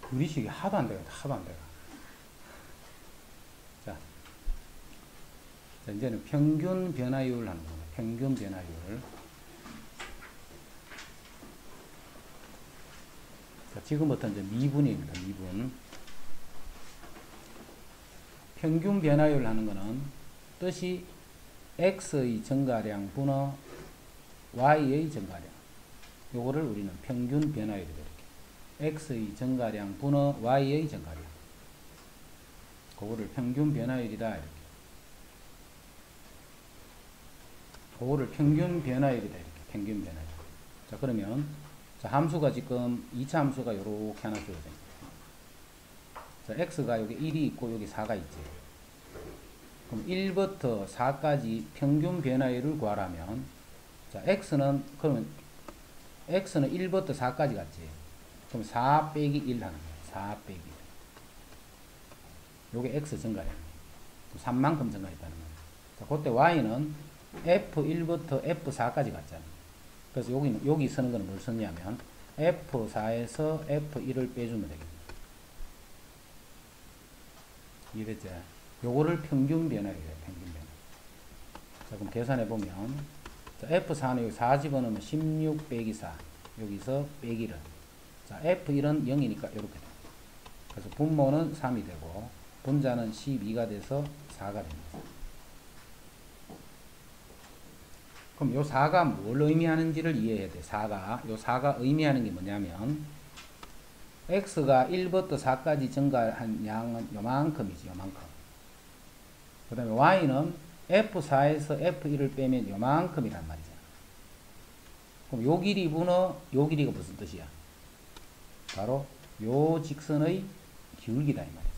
그리식이 하도 안 되겠다. 하도 안 돼가. 자, 이제는 평균 변화율 하는 겁니다. 평균 변화율. 자, 지금부터 이제 미분입니다. 미분. 평균 변화율 하는 거는 뜻이 x의 증가량 분의 y의 증가량. 요거를 우리는 평균 변화율이다. 이렇게. x의 증가량 분의 y의 증가량. 그거를 평균 변화율이다. 이렇게. 그거를 평균 변화율이다. 이렇게. 평균 변화율. 자, 그러면 자, 함수가 지금 2차 함수가 요렇게 하나 주어집니다. 자, x가 여기 1이 있고 여기 4가 있지. 그럼 1부터 4까지 평균 변화율을 구하라면 자, 그러면 x는 1부터 4까지 갔지. 그럼 4 빼기 1 하는 거야. 4 빼기 1. 요게 x 증가량. 3만큼 증가했다는 거야. 자, 그때 y는 f1부터 f4까지 갔잖아. 그래서 여기 쓰는 거는 뭘 썼냐면 f4에서 f1을 빼주면 되겠네. 이해됐지? 요거를 평균 변화율이에요. 평균 변화. 자, 그럼 계산해 보면 자, f4는 여기 4 집어넣으면 16 빼기 4. 여기서 빼기 1은. 자, f1은 0이니까 이렇게 돼. 그래서 분모는 3이 되고 분자는 12가 돼서 4가 됩니다. 그럼 요 4가 뭘 의미하는지를 이해해야 돼. 4가. 요 4가 의미하는 게 뭐냐면 x가 1부터 4까지 증가한 양은 요만큼이지. 요만큼. 그 다음에 y는 f4에서 f1을 빼면 요만큼이란 말이잖아. 그럼 요 길이 분의 요 길이가 무슨 뜻이야? 바로 요 직선의 기울기다 이 말이야.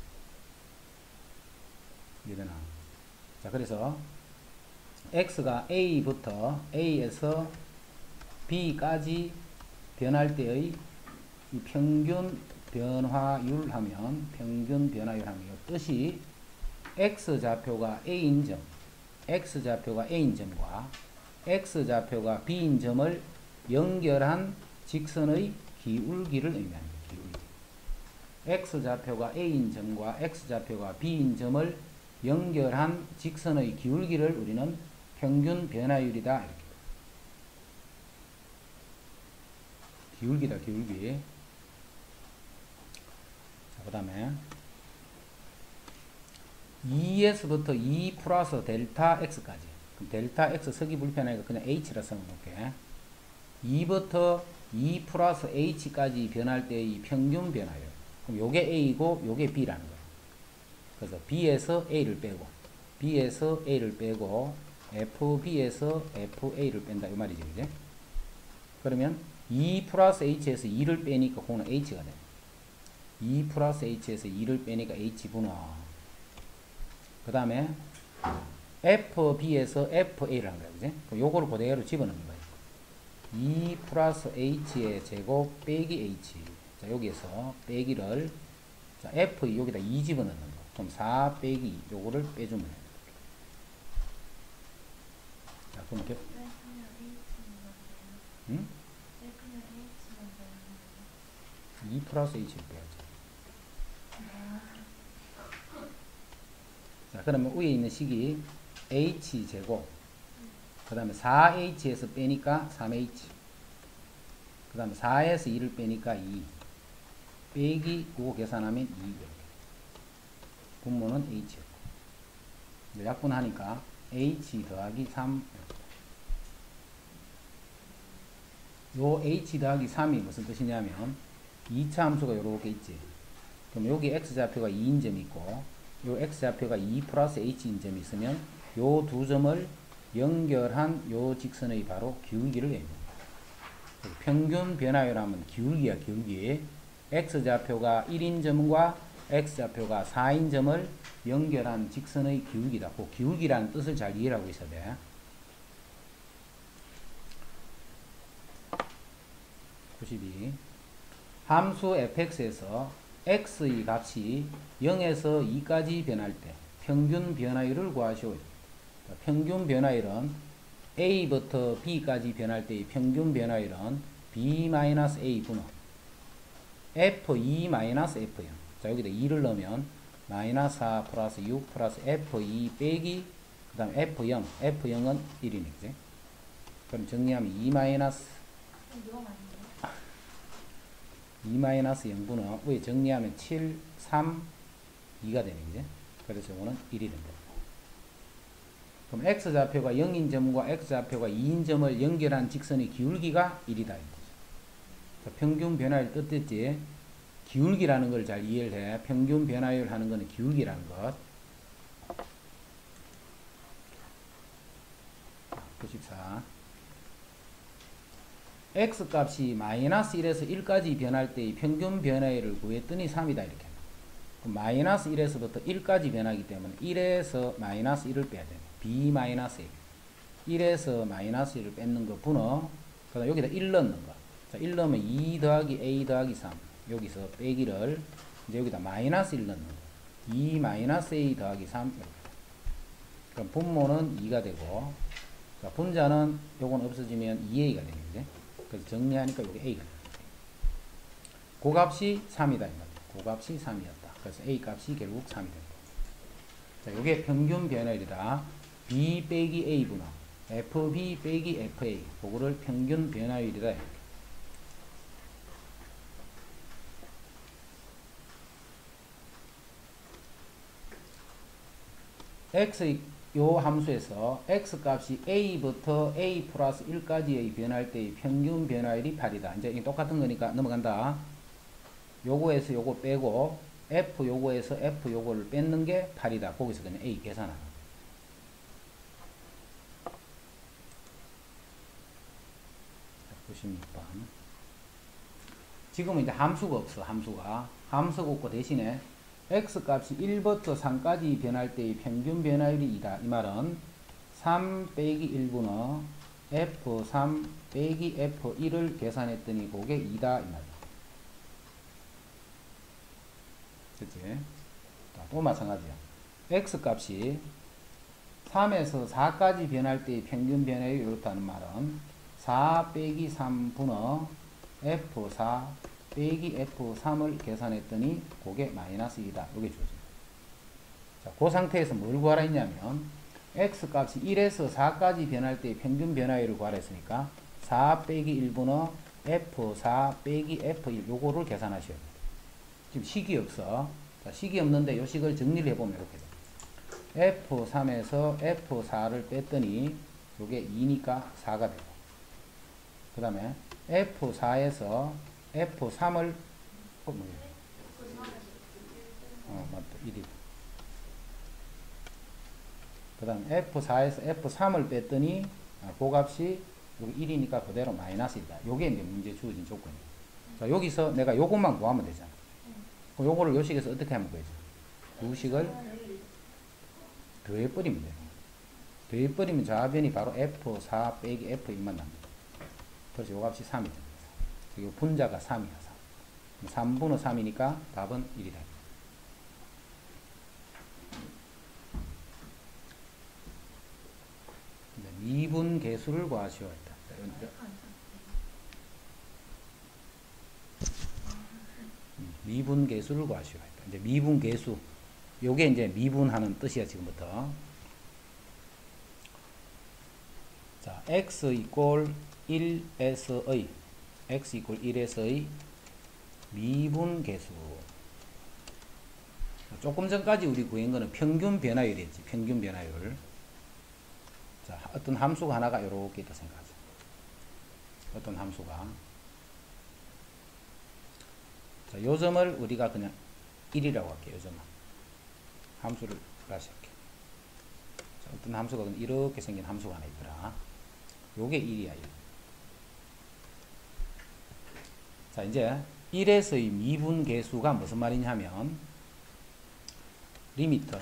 이해되나? 자, 그래서 x가 A에서 B까지 변할 때의 이 평균 변화율 하면 뜻이 x좌표가 A인 점, x좌표가 A인 점과 x좌표가 B인 점을 연결한 직선의 기울기를 의미합니다. 기울기. x좌표가 A인 점과 x좌표가 B인 점을 연결한 직선의 기울기를 우리는 평균 변화율이다. 이렇게. 기울기다, 기울기. 자, 그 다음에 2에서부터 2 플러스 델타 x까지. 그럼 델타 x 쓰기 불편하니까 그냥 h라 써놓을게. 2부터 2 플러스 h까지 변할 때의 평균 변화율. 그럼 요게 a이고 요게 b라는 거야. 그래서 b에서 a를 빼고 fb에서 fa를 뺀다 이 말이지, 그지? 그러면 2 플러스 h에서 2를 빼니까 그거는 h가 돼. 2 플러스 h에서 2를 빼니까 h구나. 그 다음에 fb에서 fa라는 거야, 그지? 그럼 요거를 그대로 집어넣는 거야. 2 플러스 h의 제곱 빼기 h. 자, 여기에서 빼기를 자, f 여기다 2 집어넣는 거. 그럼 4 빼기 2 요거를 빼주면 돼. 자, 그럼 이렇게 응? 2 플러스 h를 빼야지. 자, 그러면 위에 있는 식이 h제곱 그 다음에 4h에서 빼니까 3h 그 다음에 4에서 2를 빼니까 2 빼기 그거 계산하면 2 이렇게. 분모는 h였고 약분하니까 h 더하기 3 요 h 더하기 3이 무슨 뜻이냐면 2차 함수가 요렇게 있지. 그럼 여기 x좌표가 2인 점이 있고 요 x좌표가 2 플러스 h인 점이 있으면 요 두 점을 연결한 요 직선의 바로 기울기를 의미합니다. 평균 변화율 하면 기울기야, 기울기. x좌표가 1인 점과 x좌표가 4인 점을 연결한 직선의 기울기다. 그 기울기라는 뜻을 잘 이해를 하고 있어야 돼. 92. 함수 fx에서 x의 값이 0에서 2까지 변할 때 평균 변화율을 구하시오. 평균 변화율은 a부터 b까지 변할 때의 평균 변화율은 b-a 분의 F2 마이너스 F0. 자, 여기다 2를 넣으면 마이너스 4 플러스 6 플러스 F2 빼기 그 다음에 F0. F0은 1이네. 그지? 그럼 정리하면 2 마이너스 2 마이너스 0분의 위에 정리하면 7, 3, 2가 되네. 그지? 그래서 이거는 1이 된다. 그럼 x좌표가 0인 점과 x좌표가 2인 점을 연결한 직선의 기울기가 1이다. 자, 평균 변화율 뜻했지? 기울기라는 걸 잘 이해를 해. 평균 변화율 하는 거는 기울기라는 것. 94. x 값이 마이너스 1에서 1까지 변할 때의 평균 변화율을 구했더니 3이다. 이렇게. 그럼 마이너스 1에서부터 1까지 변하기 때문에 1에서 마이너스 1을 빼야 돼. b 마이너스 1. 1에서 마이너스 1을 뺏는 거 분호. 그 다음 여기다 1 넣는 거. 자, 1 넣으면 2 더하기 a 더하기 3. 여기서 빼기를 이제 여기다 마이너스 1 넣는 거. 2 마이너스 a 더하기 3. 이렇게. 그럼 분모는 2가 되고, 자, 분자는 요건 없어지면 2a가 되겠지. 그래서 정리하니까 요게 a가 됩니다. 고값이 3이다. 고값이 3이었다. 그래서 a 값이 결국 3이 된다. 자, 요게 평균 변화율이다. b 빼기 a 분호. fb 빼기 fa. 그거를 평균 변화율이다. 이렇게. x 요 함수에서 x 값이 a부터 a 플러스 1까지의 변할 때의 평균 변화율이 8이다. 이제 이게 똑같은 거니까 넘어간다. 요거에서 요거 빼고 f 요거에서 f 요거를 뺏는 게 8이다. 거기서 그냥 a 계산하라. 보시면 6번. 지금은 이제 함수가 없어. 함수가 없고 대신에 x 값이 1부터 3까지 변할 때의 평균 변화율이 2다. 이 말은 3 빼기 1분의 f3 빼기 f1을 계산했더니 그게 2다. 이 말이야. 그치? 또 마찬가지야. x 값이 3에서 4까지 변할 때의 평균 변화율이 이렇다는 말은 4 빼기 3분의 f4 빼기 f3을 계산했더니 그게 마이너스 2다. 이게 주어집니다. 자, 그 상태에서 뭘 구하라 했냐면 x 값이 1에서 4까지 변할 때의 평균 변화율을 구하라 했으니까 4 빼기 1분의 f4 빼기 f1 요거를 계산하셔야 돼요. 지금 식이 없어. 자, 식이 없는데 요 식을 정리를 해보면 이렇게 돼. f3에서 f4를 뺐더니 요게 2니까 4가 되고, 그 다음에 f4에서 f3을 맞다. 1이고. 그 다음 f4에서 f3을 뺐더니 그 값이 여기 1이니까 그대로 마이너스 1이다. 요게 이제 문제 주어진 조건이에요. 자, 여기서 내가 요것만 구하면 되잖아. 그럼 요거를 요 식에서 어떻게 하면 되죠? 두 식을 더해버리면 돼요. 더해버리면 좌변이 바로 f4 빼기 f1만 납니다. 그래서 요 값이 3이 됩니다. 이 분자가 3이야. 3. 3분의 3이니까 답은 1이다. 미분 계수를 구하시오 했다. 미분 계수를 구하시오 했다. 이제 미분 계수. 요게 이제 미분하는 뜻이야, 지금부터. 자, x 이꼴 1에서의 x 이꼴 1에서의 미분 계수. 조금 전까지 우리 구한 거는 평균 변화율이었지. 평균 변화율. 자, 어떤 함수가 하나가 이렇게 있다 생각하자. 어떤 함수가. 자, 요 점을 우리가 그냥 1이라고 할게요. 요 점은. 함수를 다시 할게. 자, 어떤 함수가 이렇게 생긴 함수가 하나 있더라. 요게 1이야. 1. 자, 이제 1에서의 미분 계수가 무슨 말이냐면 리미터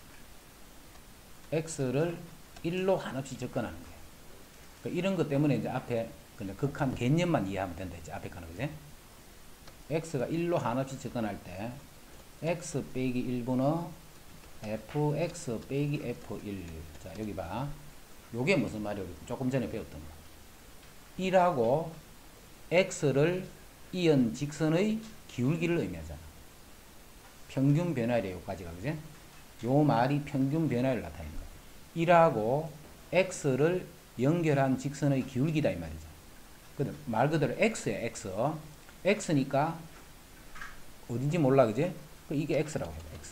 x를 1로 한없이 접근하는 거예요. 그러니까 이런 것 때문에 이제 앞에 그냥 극한 개념만 이해하면 된다. 이제 앞에 거는 그지? x가 1로 한없이 접근할 때 x 빼기 1분의 fx 빼기 f1. 자, 여기 봐. 요게 무슨 말이에요? 조금 전에 배웠던 거. 1하고 x를 이은 직선의 기울기를 의미하잖아. 평균 변화율이 여기까지가, 그지? 요 말이 평균 변화율을 나타내는 거야. 1하고 x를 연결한 직선의 기울기다 이 말이죠. 말 그대로 x야, x. x니까 어딘지 몰라, 그지? 이게 x라고 해봐, x.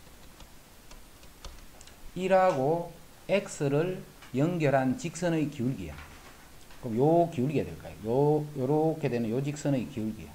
1하고 x를 연결한 직선의 기울기야. 그럼 요 기울기가 될까요? 요렇게 되는 요 직선의 기울기야.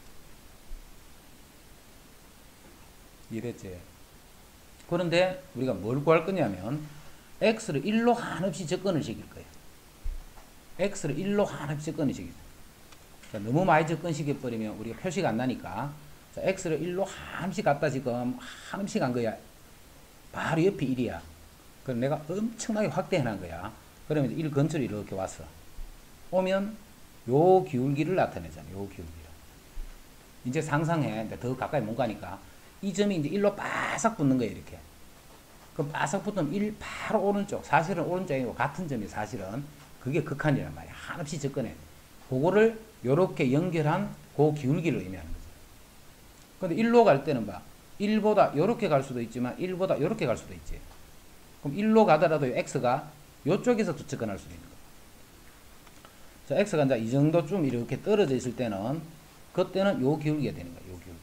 이랬지. 그런데 우리가 뭘 구할 거냐면 x를 1로 한없이 접근을 시킬 거야. x를 1로 한없이 접근을 시키자. 자, 너무 많이 접근시켜버리면 우리가 표시가 안 나니까, 자, x를 1로 한없이 갖다 지금 한없이 간 거야. 바로 옆이 1이야. 그럼 내가 엄청나게 확대해 놓은 거야. 그러면 1 근처로 이렇게 왔어. 오면 요 기울기를 나타내잖아. 요 기울기를. 이제 상상해. 더 가까이 못 가니까 이 점이 이제 1로 바싹 붙는 거예요. 이렇게. 그럼 바싹 붙으면 1 바로 오른쪽. 사실은 오른쪽이고 같은 점이 사실은 그게 극한이란 말이야. 한없이 접근해. 그거를 요렇게 연결한 그 기울기를 의미하는 거죠. 근데 1로 갈 때는 봐. 1보다 요렇게 갈 수도 있지만 1보다 요렇게 갈 수도 있지. 그럼 1로 가더라도 x가 요쪽에서 접근할 수도 있는 거야. 자, x가 이제 이 정도쯤 이렇게 떨어져 있을 때는 그때는 요 기울기가 되는 거야. 요 기울기.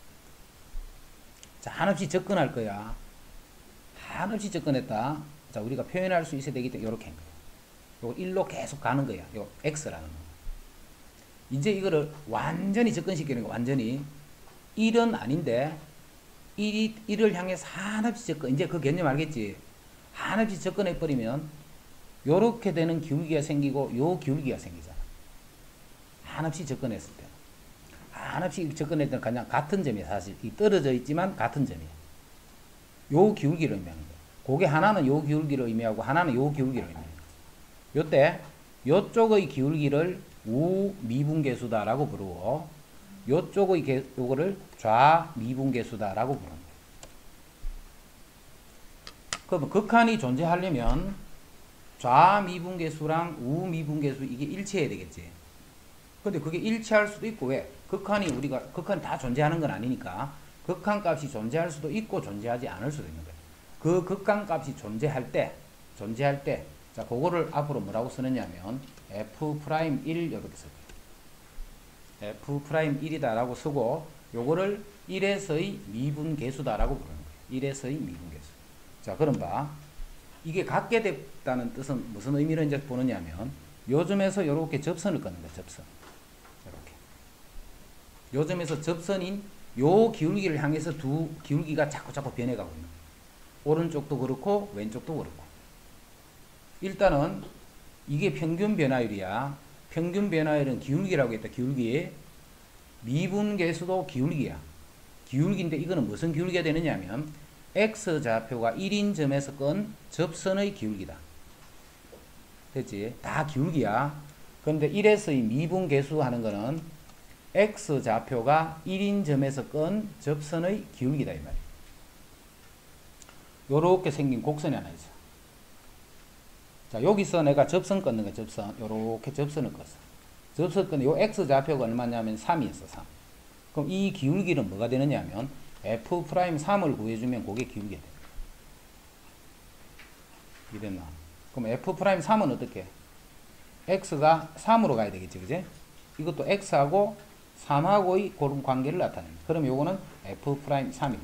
자, 한없이 접근할 거야. 한없이 접근했다. 자, 우리가 표현할 수 있어야 되기 때문에 요렇게 한 거야. 요거 1로 계속 가는 거야. 요 x라는 거. 이제 이거를 완전히 접근시키는 거. 완전히 1은 아닌데 1을 향해서 한없이 접근. 이제 그 개념 알겠지? 한없이 접근해 버리면 요렇게 되는 기울기가 생기고 요 기울기가 생기잖아. 한없이 접근했을 때. 한없이 접근했을 때는 그냥 같은 점이야. 사실 이 떨어져 있지만 같은 점이야. 요 기울기를 의미하는 거야. 그게 하나는 요 기울기를 의미하고 하나는 요 기울기를 의미하는 거야. 요때 요쪽의 기울기를 우미분계수다라고 부르고 요쪽의 요거를 좌미분계수다라고 부르는 거야. 그럼 극한이 존재하려면 좌미분계수랑 우미분계수 이게 일치해야 되겠지. 근데 그게 일치할 수도 있고, 왜? 극한이 다 존재하는 건 아니니까 극한 값이 존재할 수도 있고 존재하지 않을 수도 있는 거예요. 그 극한 값이 존재할 때 자, 그거를 앞으로 뭐라고 쓰느냐면 f'1 이렇게 쓸게요. f'1이다라고 쓰고 요거를 1에서의 미분계수다라고 부르는 거예요. 1에서의 미분계수. 자, 그럼 봐. 이게 갖게 됐다는 뜻은 무슨 의미로 이제 보느냐면 요점에서 이렇게 접선을 끊는 거예요. 접선. 이렇게. 요점에서 접선인 요 기울기를 향해서 두 기울기가 자꾸 변해가고 있는 거예요. 오른쪽도 그렇고 왼쪽도 그렇고. 일단은 이게 평균 변화율이야. 평균 변화율은 기울기라고 했다. 기울기. 미분계수도 기울기야. 기울기인데 이거는 무슨 기울기가 되느냐면 x좌표가 1인 점에서 끈 접선의 기울기다. 됐지? 다 기울기야. 그런데 1에서의 미분계수 하는 거는 x좌표가 1인 점에서 끈 접선의 기울기다 이 말이야. 요렇게 생긴 곡선이 하나 있어. 자, 여기서 내가 접선 끊는 거야. 접선. 요렇게 접선을 껐어. 접선 끊는 요 x좌표가 얼마냐면 3이었어. 3. 그럼 이 기울기는 뭐가 되느냐면 f'3을 구해주면 그게 기울기가 돼. 이랬나? 그럼 f'3은 어떻게? x가 3으로 가야 되겠지, 그지? 이것도 x하고 3하고의 그런 관계를 나타냅니다. 그럼 요거는 f'3이 됩니다.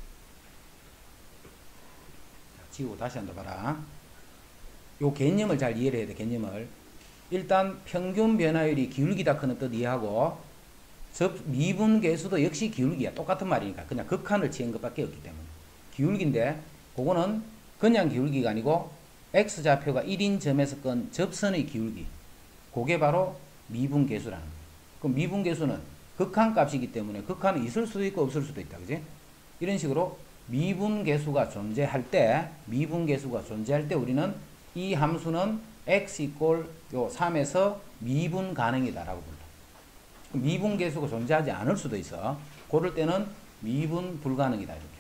지우고 다시 한번 봐라. 요 개념을 잘 이해를 해야 돼, 개념을. 일단 평균 변화율이 기울기다 크는 뜻 이해하고 미분계수도 역시 기울기야. 똑같은 말이니까. 그냥 극한을 취한 것밖에 없기 때문에. 기울기인데 그거는 그냥 기울기가 아니고 x좌표가 1인 점에서 끈 접선의 기울기. 그게 바로 미분계수라는 거예요. 그럼 미분계수는 극한 값이기 때문에 극한은 있을 수도 있고 없을 수도 있다. 그지? 이런 식으로 미분계수가 존재할 때 우리는 이 함수는 x 이꼴 요 3에서 미분 가능이다라고 부른다. 미분계수가 존재하지 않을 수도 있어. 그럴 때는 미분 불가능이다 이렇게.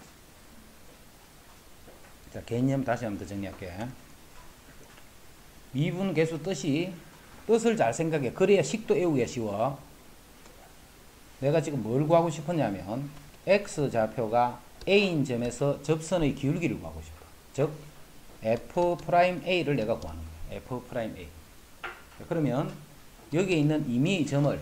자, 개념 다시 한번 더 정리할게. 미분계수 뜻을 잘 생각해. 그래야 식도 외우기가 쉬워. 내가 지금 뭘 구하고 싶었냐면 x좌표가 a인 점에서 접선의 기울기를 구하고 싶어. 즉 f'A를 내가 구하는 거야. f'A. 그러면 여기에 있는 임의의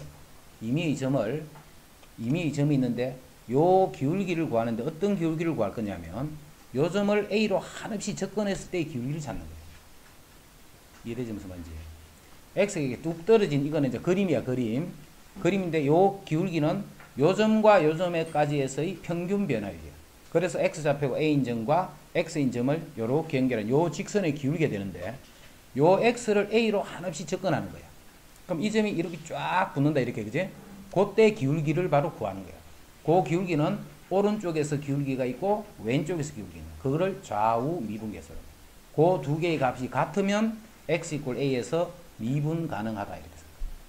점이 있는데 요 기울기를 구하는데 어떤 기울기를 구할 거냐면 요 점을 a로 한없이 접근했을 때의 기울기를 찾는 거예요. 이해되지 무슨 말인지. x가 이렇게 뚝 떨어진 이거는 이제 그림이야, 그림인데 요 기울기는 요 점과 요 점에까지에서의 평균 변화율이야. 그래서 x좌표가 a인 점과 x인 점을 요렇게 연결한 요 직선의 기울기가 되는데 요 x를 a로 한없이 접근하는 거야. 그럼 이 점이 이렇게 쫙 붙는다 이렇게, 그지? 그때 기울기를 바로 구하는 거야. 그 기울기는 오른쪽에서 기울기가 있고 왼쪽에서 기울기가 있는 거야. 그거를 좌우 미분계수로. 그 두 개의 값이 같으면 x = a에서 미분 가능하다 이렇게.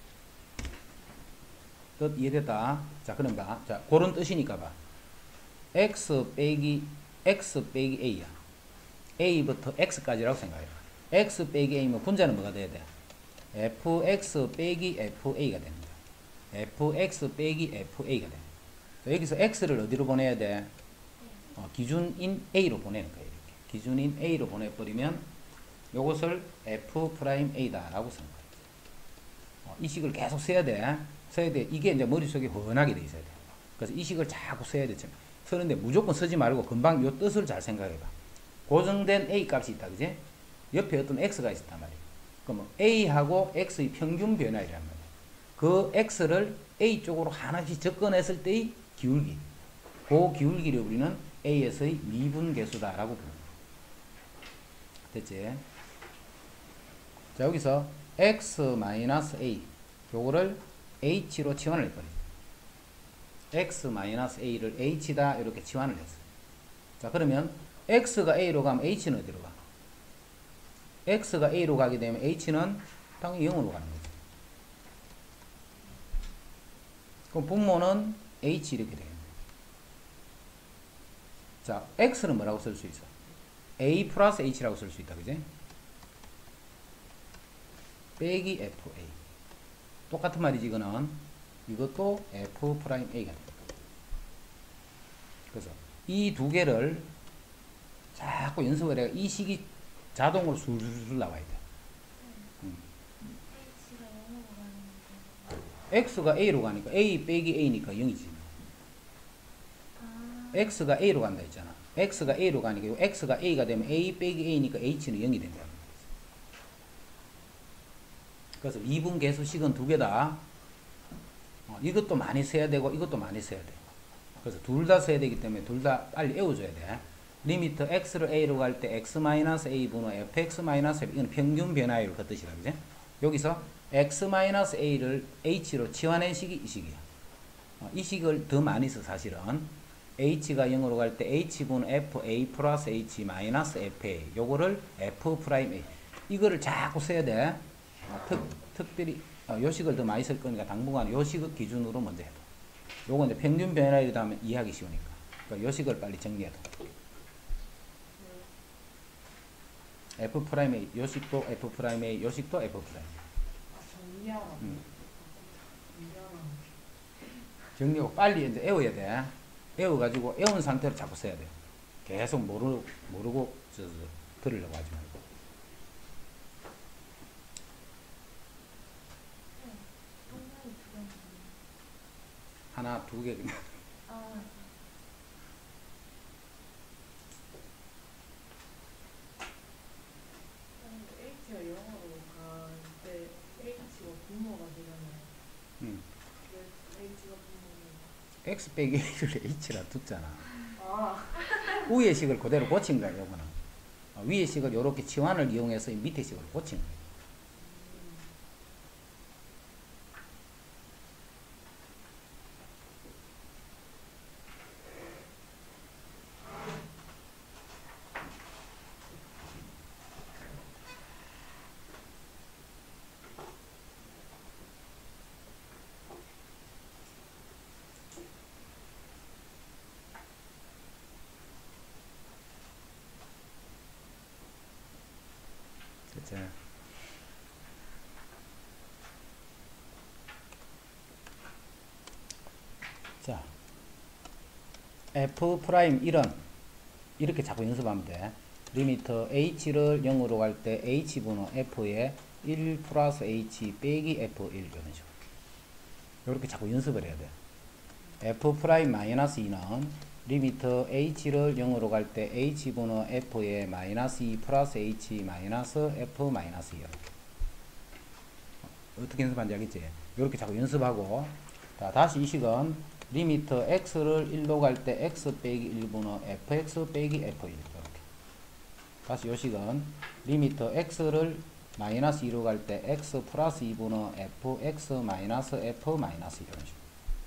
뜻 이해됐다? 자, 그럼 봐. 자, 그런 뜻이니까 봐. x 빼기 a야. a부터 x까지라고 생각해봐. x 빼기 a면 분자는 뭐가 돼야 돼? fx 빼기 fa가 됩니다. fx 빼기 fa가 돼. 여기서 x를 어디로 보내야 돼? 기준인 a로 보내는 거예요. 이렇게. 기준인 a로 보내버리면 요것을 f'A다라고 쓰는 거예요. 이 식을 계속 써야 돼. 이게 이제 머릿속에 훤하게 돼 있어야 돼. 그래서 이 식을 자꾸 써야 되죠. 쓰는데 무조건 쓰지 말고 금방 요 뜻을 잘 생각해봐. 고정된 a 값이 있다, 그지? 옆에 어떤 x가 있단 말이야. 그러면 a하고 x의 평균 변화이란 말이야. 그 x를 a 쪽으로 하나씩 접근했을 때의 기울기. 그 기울기를 우리는 a에서의 미분계수다라고 부릅니다. 됐지? 자, 여기서 x-a 요거를 h로 치환을 해버리죠. x-a를 h다 이렇게 치환을 했어요. 자, 그러면 x가 a로 가면 h는 어디로 가? x가 a로 가게 되면 h는 당연히 0으로 가는 거죠. 그럼 분모는 h 이렇게 되겠네. 자, x는 뭐라고 쓸 수 있어? a 플러스 h라고 쓸 수 있다, 그지? 빼기 fa. 똑같은 말이지, 이거는. 이것도 f'A가 됩니다. 그래서 이 두 개를 자꾸 연습을 해야 이 식이 자동으로 술술 나와야 돼. x가 a로 가니까 a 빼기 a니까 0이지. x가 a로 간다 했잖아. x가 a로 가니까 x가 a가 되면 a 빼기 a니까 h는 0이 된다. 그래서 미분계수식은 두 개다. 이것도 많이 써야 되고 이것도 많이 써야 돼. 그래서 둘 다 써야 되기 때문에 둘 다 빨리 외워줘야 돼. 리미트 x를 a로 갈 때 x-a 분호 fx-f 이건 평균 변화율 그 뜻이다, 그지? 여기서 x-a를 h로 치환한 식이 이 식이야. 이 식을 더 많이 써 사실은. h가 0으로 갈 때 h분의 fa 플러스 h 마이너스 fa 요거를 f'A 이거를 자꾸 써야 돼. 특별히 요 식을 더 많이 쓸 거니까 당분간 요 식을 기준으로 먼저 해둬. 요거 이제 평균 변화율이다 하면 이해하기 쉬우니까. 그러니까 요 식을 빨리 정리해둬. f'A 요 식도 f'A 요 식도 f'A. 정리하고 빨리 이제 외워야 돼. 외워가지고 외운 상태로 자꾸 써야 돼. 계속 모르고 들으려고 하지 말고. 하나, 두 개 그냥. H가 0으로 갈 때 H가 분모가 되잖아요. H가 분모는 x 빼기 a를 h라 뒀잖아. 아, 위의 식을 그대로 고친 거야, 요거는. 위의 식을 요렇게 치환을 이용해서 밑에 식을 고친 거야. 그치? 자, f 프라임 1은 이렇게 자꾸 연습하면 돼. 리미터 h를 0으로 갈 때 h분의 f에 1 플러스 h 빼기 f1 이런 식으로. 이렇게 자꾸 연습을 해야 돼. f 프라임 마이너스 2는 리미터 h를 0으로 갈 때 h분의 f에 마이너스 2 플러스 h 마이너스 f 마이너스 2 이렇게. 어떻게 연습하는지 알겠지? 이렇게 자꾸 연습하고, 자, 다시 이 식은 리미터 x를 1로 갈 때 x 빼기 1분의 fx 빼기 f1 이렇게. 다시 이 식은 리미터 x를 마이너스 2로 갈 때 x 플러스 2분의 fx 마이너스 f 마이너스 이런 식으로.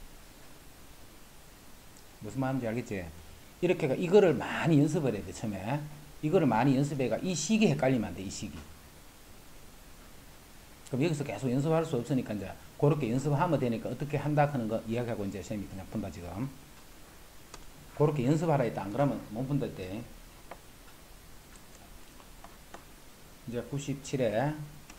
무슨 말인지 알겠지? 이렇게가 이거를 많이 연습을 해야 돼. 처음에 이거를 많이 연습해가 이 식이 헷갈리면 안 돼. 이 식이. 그럼 여기서 계속 연습할 수 없으니까 이제 그렇게 연습하면 되니까 어떻게 한다 하는 거 이야기하고 이제 쌤이 그냥 푼다 지금. 그렇게 연습하라 했다. 안 그러면 못 푼다 했대. 이제 97에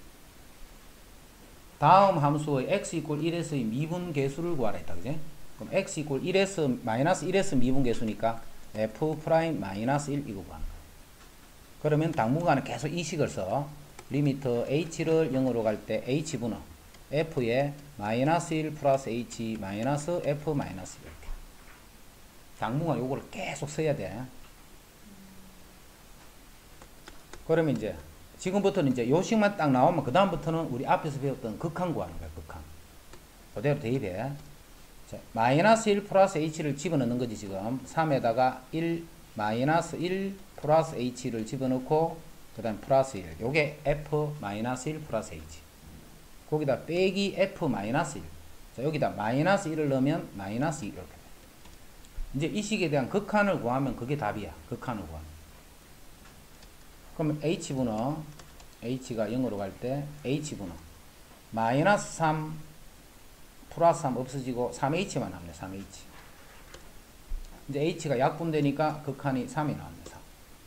다음 함수의 x 이퀄 1에서의 미분 계수를 구하라 했다. 그지? 그럼 x 이퀄 1에서 마이너스 1에서 미분 계수니까 f 프라임 마이너스 1 이거 구하는 거야. 그러면 당분간은 계속 이 식을 써. 리미터 h를 0으로 갈 때 h분의 f에 마이너스 1 플러스 h 마이너스 f 마이너스 이렇게. 당분간 요거를 계속 써야 돼. 그러면 이제 지금부터는 이제 요 식만 딱 나오면 그 다음부터는 우리 앞에서 배웠던 극한 구하는 거야. 극한. 그대로 대입해. 자, 마이너스 1 플러스 h를 집어넣는 거지 지금. 3에다가 1 마이너스 1 플러스 h를 집어넣고 그 다음 플러스 1. 요게 f 마이너스 1 플러스 h. 거기다 빼기 f 마이너스 1. 자, 여기다 마이너스 1을 넣으면 마이너스 2 이렇게 돼. 이제 이 식에 대한 극한을 구하면 그게 답이야. 극한을 구하면. 그럼 h분의 h가 0으로 갈 때 h분의 마이너스 3 플러스 3 없어지고 3h만 남네. 3h. 이제 h가 약분되니까 극한이 3이 나왔네. 3.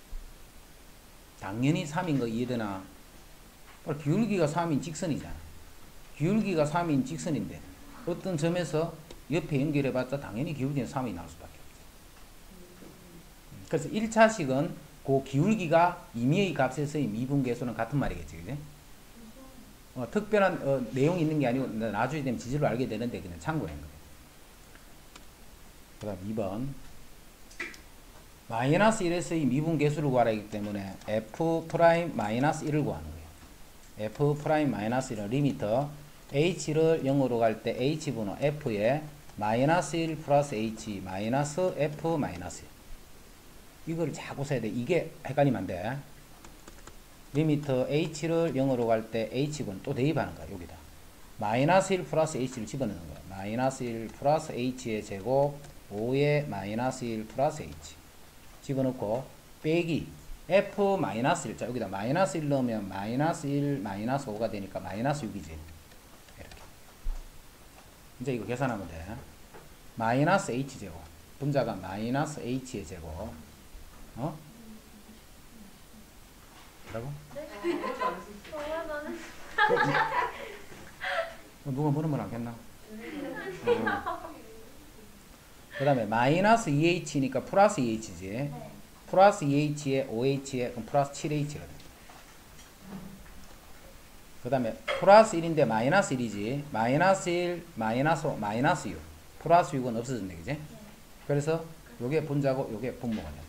당연히 3인 거 이해되나? 기울기가 3인 직선이잖아. 기울기가 3인 직선인데 어떤 점에서 옆에 연결해봤자 당연히 기울기는 3이 나올 수밖에 없지. 그래서 1차식은 그 기울기가 임의의 값에서의 미분계수는 같은 말이겠지. 그지? 특별한 내용이 있는 게 아니고 나중에 되면 지질로 알게 되는데 그냥 참고한 거예요. 그 다음 2번 마이너스 1에서의 미분계수를 구하라 하기 때문에 f 프라임 마이너스 1을 구하는 거예요. f 프라임 마이너스 1은 리미터 h를 0으로 갈 때 h분의 f에 마이너스 1 플러스 h 마이너스 f 마이너스 1. 이걸 자꾸 써야 돼. 이게 헷갈리면 안 돼. 리미터 h를 0으로 갈 때 h분 또 대입하는 거야. 여기다 마이너스 1 플러스 h를 집어넣는 거야. 마이너스 1 플러스 h의 제곱 5에 마이너스 1 플러스 h 집어넣고 빼기 f 마이너스 1. 자, 여기다 마이너스 1 넣으면 마이너스 1 마이너스 5가 되니까 마이너스 6이지. 이렇게. 이제 이거 계산하면 돼. 마이너스 h 제곱. 분자가 마이너스 h의 제곱. 뭐라고? 누가 물으면 안겠나? 그 다음에 마이너스 2h니까 플러스 2h지. 네. 플러스 2h에 5h에 그럼 플러스 7h가 돼. 그 다음에 플러스 1인데 마이너스 1이지. 마이너스 1, 마이너스 5, 마이너스 6. 플러스 6은 없어졌네. 그지? 네. 그래서 요게 분자고 요게 분모가 돼.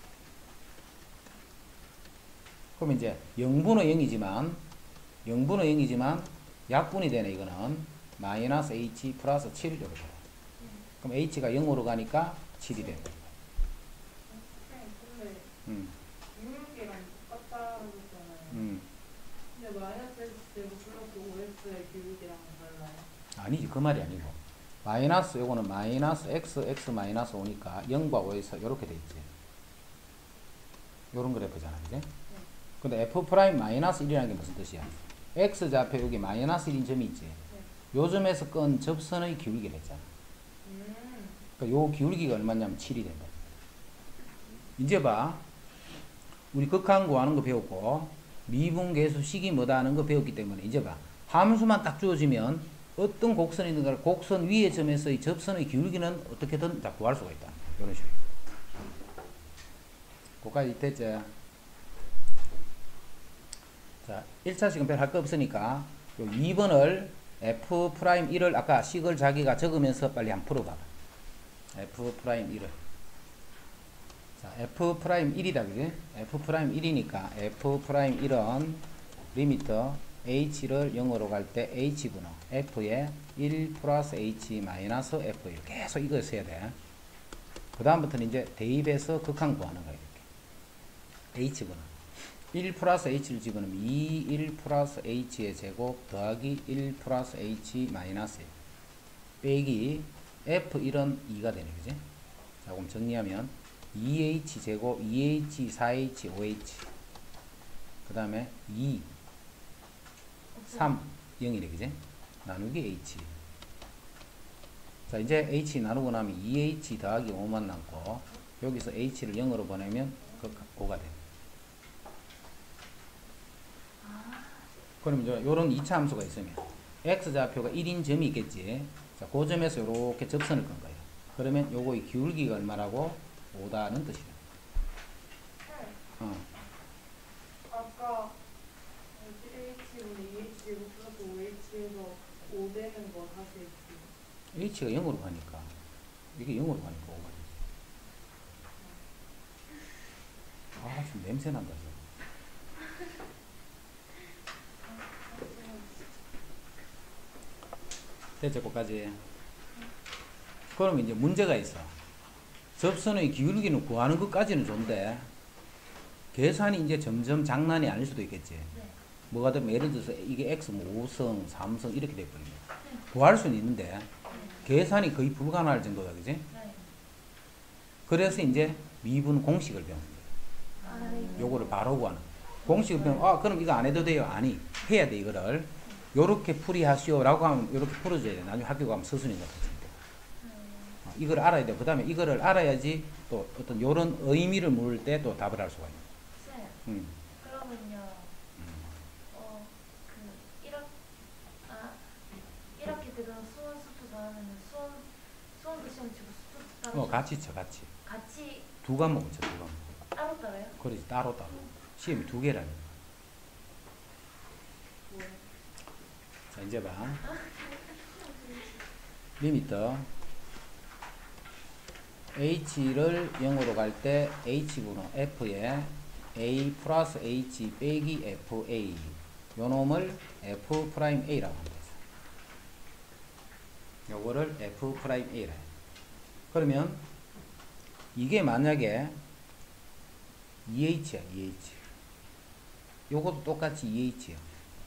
그럼 이제 0분의 0이지만 약분이 되네. 이거는 마이너스 h 플러스 7 이렇게 돼. 그럼 h가 0으로 가니까 7이 되는 거야. 기울기랑 똑같다고 했잖아요. 근데 마이너스 x 제곱 플러스 5x의 기울기랑 달라요? 아니지. 그 말이 아니고 마이너스 요거는 마이너스 x 마이너스 5니까 0과 5에서 이렇게 돼 있지. 요런 그래프잖아. 그지? 근데 f 프라임 마이너스 1이라는 게 무슨 뜻이야? x 좌표 여기 마이너스 1인 점이 있지. 요 점에서 끈 접선의 기울기를 했잖아. 그러니까 요 기울기가 얼마냐면 7이 된다. 이제 봐. 우리 극한 구하는 거 배웠고 미분계수 식이 뭐다 하는 거 배웠기 때문에 이제 봐. 함수만 딱 주어지면 어떤 곡선이든가 곡선 위의 점에서의 접선의 기울기는 어떻게든 다 구할 수가 있다. 이런 식으로. 그까지 됐죠? 자, 1차 시간별 할 거 없으니까 요 2번을 F'1을 아까 식을 자기가 적으면서 빨리 한번 풀어봐봐. F'1을. 자, F'1이다, 그지? F'1이니까 F'1은 리미터 H를 0으로 갈 때 H분호 F에 1 플러스 H 마이너스 F1 계속 이거 써야 돼. 그 다음부터는 이제 대입해서 극한 구하는 거야. 이렇게 H분호 1 플러스 H를 집어넣으면 2 1 플러스 H의 제곱 더하기 1 플러스 H 마이너스 빼기 F1은 2가 되네, 그지? 자, 그럼 정리하면 2H 제곱 2H 4H 5H 그 다음에 2 3 0이래, 그지? 나누기 H. 자, 이제 H 나누고 나면 2H 더하기 5만 남고 여기서 H를 0으로 보내면 그거가 돼. 그럼 이제 요런 2차 함수가 있으면 X좌표가 1인 점이 있겠지. 자, 그 점에서 요렇게 접선을 건 거예요. 그러면 요거의 기울기가 얼마라고? 5다는 뜻이야. 아까 1H분의 2H제곱 플러스 5H에서 5 되는 거 다시 했지. H가 0으로 가니까 이게 0으로 가니까 5가 되지. 아, 지금 냄새 난다. 됐죠, 거기까지. 그럼 이제 문제가 있어. 접선의 기울기는 구하는 것까지는 좋은데 계산이 이제 점점 장난이 아닐 수도 있겠지. 네. 뭐가 되면 예를 들어서 이게 x 뭐 5성, 3성 이렇게 돼버립니다. 구할 수는 있는데 계산이 거의 불가능할 정도다, 그지? 네. 그래서 이제 미분 공식을 배웁니다. 아, 요거를 바로 구하는. 공식을 배우면 아, 그럼 이거 안 해도 돼요? 아니, 해야 돼. 이거를 요렇게 풀이하시오 라고 하면 요렇게 풀어줘야 돼. 나중에 학교 가면 서술인 것 같은데. 이걸 알아야 돼. 그 다음에 이거를 알아야지 또 어떤 요런 의미를 물을 때 또 답을 할 수가 있는. 쌤, 그러면요, 이렇게 들어 수원 수투 더하면 수원도 시험 치고 수투 따로 같이 쳐, 같이. 같이 두 과목을 쳐, 두 과목. 따로 따로요? 그러지, 따로. 시험이 두 개라니. 자, 이제 봐. 리미터 H를 0으로 갈 때 H분호 F에 A 플러스 H 빼기 FA 요 놈을 F'A라고 합니다. 요거를 F'A라. 그러면 이게 만약에 2H야, 2H. 요것도 똑같이 2H야.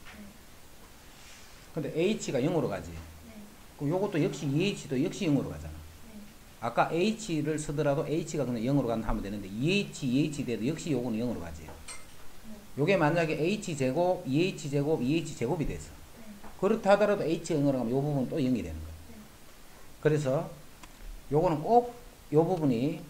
근데 H가 0으로 가지. 네. 그럼 요것도 역시 2H도 역시 0으로 가잖아. 네. 아까 H를 쓰더라도 H가 그냥 0으로 간다 하면 되는데 2H 돼도 역시 요거는 0으로 가지. 요게 만약에 H제곱, 2H제곱, 2H제곱이 됐어. 그렇다 하더라도 H가 0으로 가면 요 부분은 또 0이 되는 거야. 그래서 요거는 꼭 요 부분이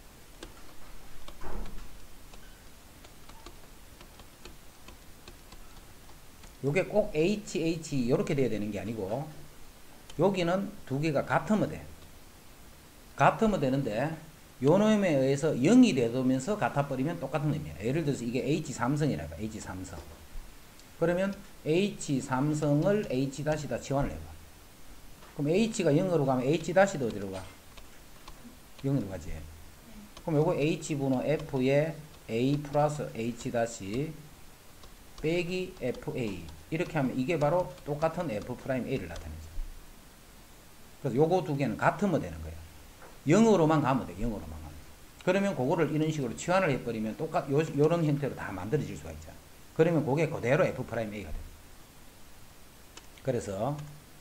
요게 꼭 HH 요렇게 돼야 되는 게 아니고 여기는 두 개가 같으면 돼. 같으면 되는데 요 놈에 의해서 0이 되면서 같아버리면 똑같은 의미야. 예를 들어서 이게 H3성이라 봐. H3성. 그러면 H3성을 H-다 치환을 해봐. 그럼 H가 0으로 가면 H-도 어디로 가? 0으로 가지. 그럼 요거 H분호 F에 A 플러스 H- 빼기 FA 이렇게 하면 이게 바로 똑같은 F'A를 나타내죠. 그래서 요거 두 개는 같으면 되는 거예요. 0으로만 가면 돼. 0으로만 가면. 그러면 그거를 이런 식으로 치환을 해버리면 요런 형태로 다 만들어질 수가 있잖아. 그러면 그게 그대로 F'A가 돼. 그래서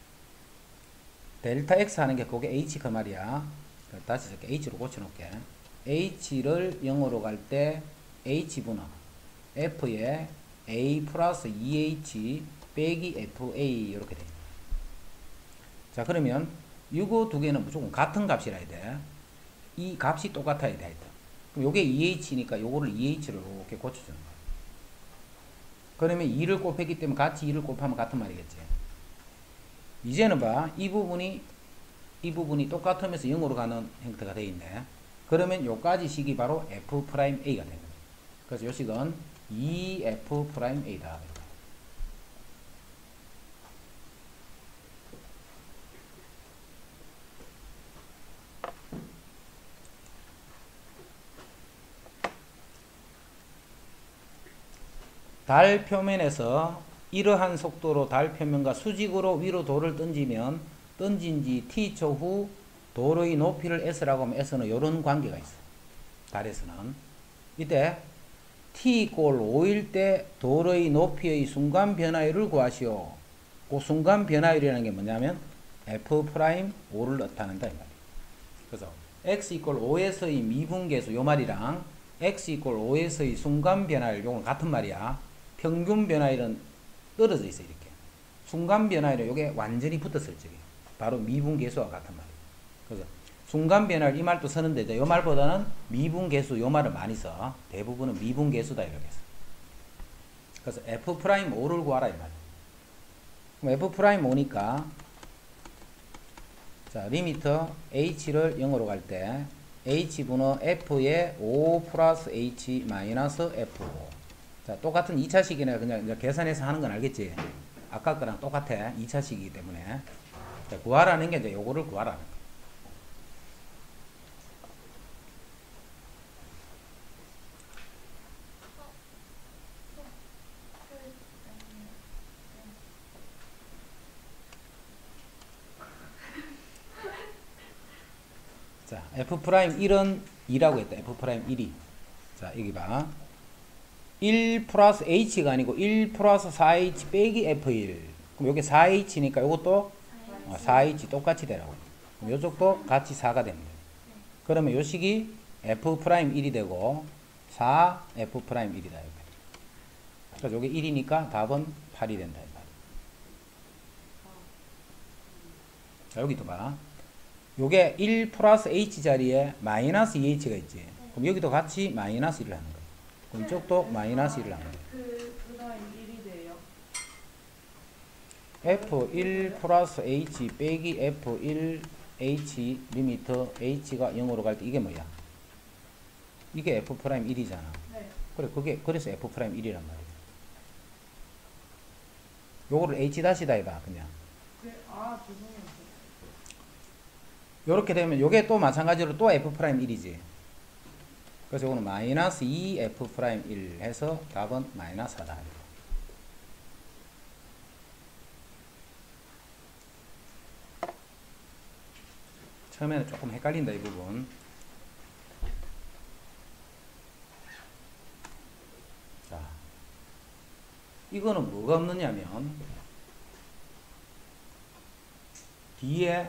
델타 X 하는 게 그게 H 그 말이야. 다시 이렇게 H로 고쳐놓을게. H를 0으로 갈 때 H분호 F에 A 플러스 2H 빼기 FA 이렇게 돼. 자, 그러면 이거 두 개는 무조건 같은 값이라 해야 돼. 이 값이 똑같아야 돼. 그럼 요게 2H니까 요거를 2H로 이렇게 고쳐주는 거야. 그러면 2를 곱했기 때문에 같이 2를 곱하면 같은 말이겠지. 이제는 봐. 이 부분이 똑같으면서 0으로 가는 형태가 되어 있네. 그러면 요까지 식이 바로 F'A가 되는 거예요. 그래서 요 식은 2F'A다. 달 표면에서 이러한 속도로 달 표면과 수직으로 위로 돌을 던지면 던진 지 t초 후 돌의 높이를 s라고 하면 s는 이런 관계가 있어요. 달에서는. 이때 t = 5일 때 돌의 높이의 순간 변화율을 구하시오. 그 순간 변화율이라는 게 뭐냐면 F'5를 나타낸다 이 말이에요. 그래서 x = 5에서의 미분계수 요 말이랑 x = 5에서의 순간 변화율 요건 같은 말이야. 평균 변화율은 떨어져 있어 이렇게. 순간 변화율은 요게 완전히 붙었을 적이에요. 바로 미분계수와 같은 말이에요. 그래서 순간 변화율 이 말도 쓰는데 요 말보다는 미분계수 요 말을 많이 써. 대부분은 미분계수다 이렇게 써. 그래서 F'5를 구하라 이 말이에요. 그럼 F'5니까 자 리미터 h를 0으로 갈 때 h분은 f의 5 플러스 h 마이너스 f. 자 똑같은 2차식이네. 그냥 이제 계산해서 하는 건 알겠지? 아까 거랑 똑같아. 2차식이기 때문에. 자, 구하라는 게 이제 요거를 구하라는 거. 자, F'1은 2라고 했다. F'1이. 자, 여기 봐. 1 플러스 H가 아니고 1 플러스 4H 빼기 F1. 그럼 여기 4H니까 요것도 4H 똑같이 되라고. 그럼 요쪽도 같이 4가 됩니다. 그러면 요 식이 F'1이 되고 4F'1이다. 그래서 요게 1이니까 답은 8이 된다. 자, 여기도 봐. 요게 1 플러스 H 자리에 마이너스 2H가 있지. 그럼 여기도 같이 마이너스 1을 하는 거예요. 그럼 이쪽도 마이너스 1을 하는 거예요. 그 다음 1이 돼요? F1 플러스 H 빼기 F1 H 리미터 H가 0으로 갈 때 이게 뭐야? 이게 F'1이잖아. 네. 그래, 그래서 F'1이란 말이야. 요거를 H 다시다 해봐, 그냥. 네. 아, 죄송해요. 요렇게 되면 요게 또 마찬가지로 또 F'1이지. 그래서 요거는 마이너스 2F'1 해서 답은 마이너스 4다. 처음에는 조금 헷갈린다, 이 부분. 자, 이거는 뭐가 없느냐면, 뒤에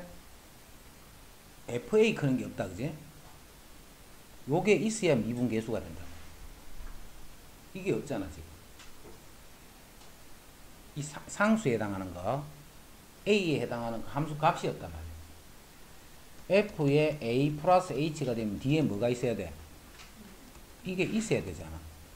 FA 그런 게 없다, 그지? 요게 있어야 미분계수가 된다. 이게 없잖아, 지금. 이 상수에 해당하는 거, A에 해당하는 함수 값이 없단 말이야. F에 A 플러스 H가 되면 뒤에 뭐가 있어야 돼? 이게 있어야 되잖아.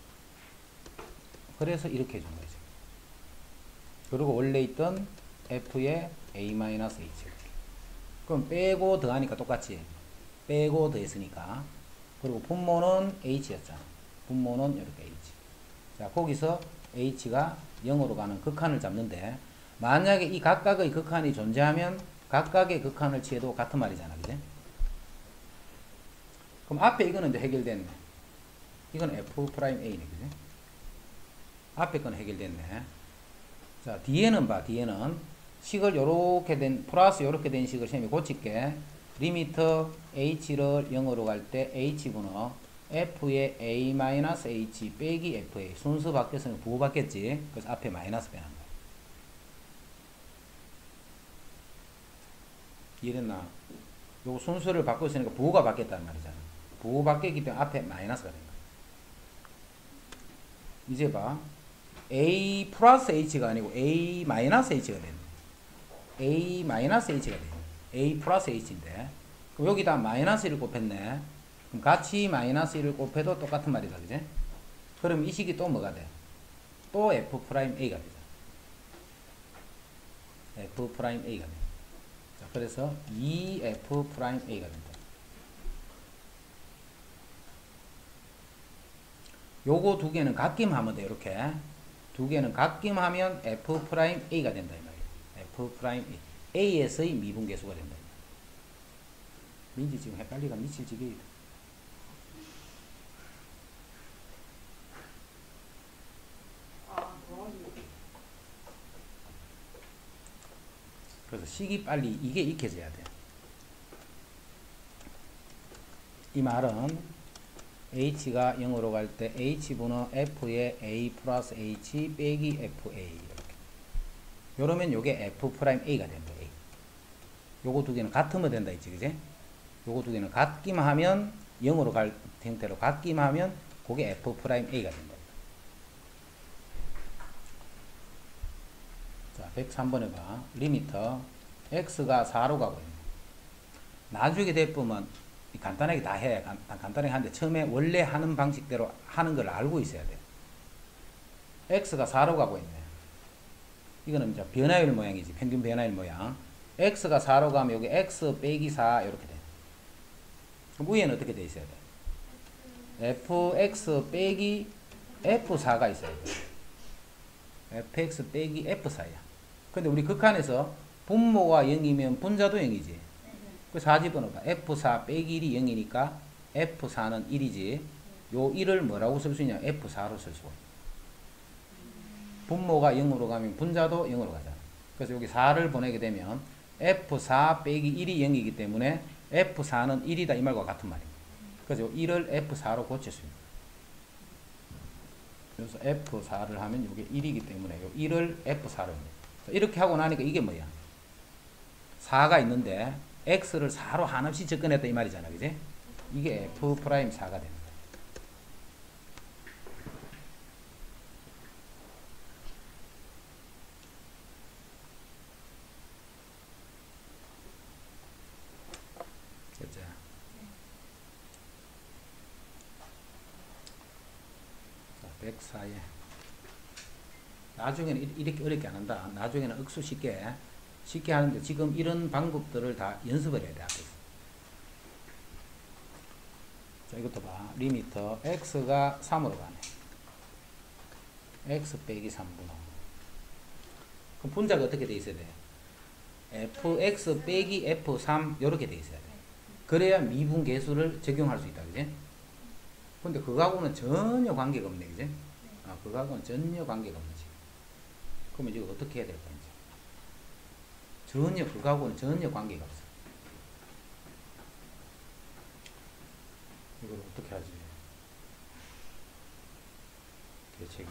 그래서 이렇게 해준 거지. 그리고 원래 있던 F에 A 마이너스 H. 그럼 빼고 더하니까 똑같지. 빼고 더했으니까. 그리고 분모는 H였잖아. 분모는 이렇게 H. 자, 거기서 H가 0으로 가는 극한을 잡는데, 만약에 이 각각의 극한이 존재하면 각각의 극한을 취해도 같은 말이잖아. 그지? 그럼 앞에 이거는 이제 해결됐네. 이건 F'A네. 그지? 앞에 건 해결됐네. 자, 뒤에는 봐. 뒤에는 식을 요렇게 된, 플러스 요렇게 된 식을 셈이 고칠게. 리미터 H를 0으로 갈 때 H분은 F의 A-H 빼기 FA. 순수 바뀌었으면 부호 바뀌었지. 그래서 앞에 마이너스 빼는 거야. 이랬나? 요 순수를 바꿨으니까 부호가 바뀌었단 말이잖아. 부호 바뀌었기 때문에 앞에 마이너스가 된 거야. 이제 봐. A 플러스 H가 아니고 A 마이너스 H가 됐네. A 마이너스 H가 되네. A 플러스 H인데. 그럼 여기다 마이너스 1을 곱했네. 그럼 같이 마이너스 1을 곱해도 똑같은 말이다. 그지? 그럼 이 식이 또 뭐가 돼? 또 F'A가 되잖아. f 프라임 a가 돼. 자, 그래서 2f 프라임 a가 된다. 요거 두 개는 같기만 하면 돼. 이렇게 두 개는 같기만 하면 f 프라임 a가 된다 이 말이야. f 프라임 a a에서의 미분계수가 된다. 민지 지금 헷갈리가 미칠 지경이다. 그래서 식이 빨리 이게 익혀져야 돼. 이 말은 h가 0으로 갈 때 h분의 f의 a 플러스 h 빼기 fa 이렇게. 요러면 요게 f 프라임 a가 된다. a. 요거 두 개는 같으면 된다 있지, 그지? 요거 두 개는 같기만 하면 0으로 갈 형태로 같기만 하면 그게 f 프라임 a가 된다. 자, 103번에 봐. 리미터 x가 4로 가고 있네. 나중에 대보면 간단하게 다 해. 간단하게 하는데 처음에 원래 하는 방식대로 하는 걸 알고 있어야 돼. x가 4로 가고 있네. 이거는 이제 변화율 모양이지. 평균 변화율 모양. x가 4로 가면 여기 x 빼기 4 이렇게 돼. 그럼 위에는 어떻게 돼 있어야 돼? fx 빼기 f4가 있어야 돼. fx 빼기 f4야. 근데 우리 극한에서 분모가 0이면 분자도 0이지. 그 4 집어넣어봐. f4 빼기 1이 0이니까 f4는 1이지. 요 1을 뭐라고 쓸 수 있냐? f4로 쓸 수가 있어. 분모가 0으로 가면 분자도 0으로 가잖아. 그래서 여기 4를 보내게 되면 f4 빼기 1이 0이기 때문에 f4는 1이다 이 말과 같은 말입니다. 그래서 요 1을 f4로 고칠 수 있는 거예요. 그래서 f4를 하면 이게 1이기 때문에 요 1을 f4로 합니다. 이렇게 하고 나니까 이게 뭐야? 4가 있는데 x를 4로 한없이 접근했다 이 말이잖아, 그지? 이게 f 프라임 4가 됩니다. 됐죠? 자, 104에 나중에는 이렇게 어렵게 안 한다. 나중에는 억수 쉽게 하는데 지금 이런 방법들을 다 연습을 해야 돼. 앞에서. 자, 이것도 봐. 리미터 x가 3으로 가네. x 빼기 3분의. 그럼 분자가 어떻게 돼 있어야 돼? fx 빼기 f3 이렇게 돼 있어야 돼. 그래야 미분계수를 적용할 수 있다. 그지? 근데 그거하고는 전혀 관계가 없네. 그지? 그거하고는 전혀 관계가 없지. 그러면 이거 어떻게 해야 될까? 전혀 그거하고는 전혀 관계가 없어. 이걸 어떻게 하지? 대책이.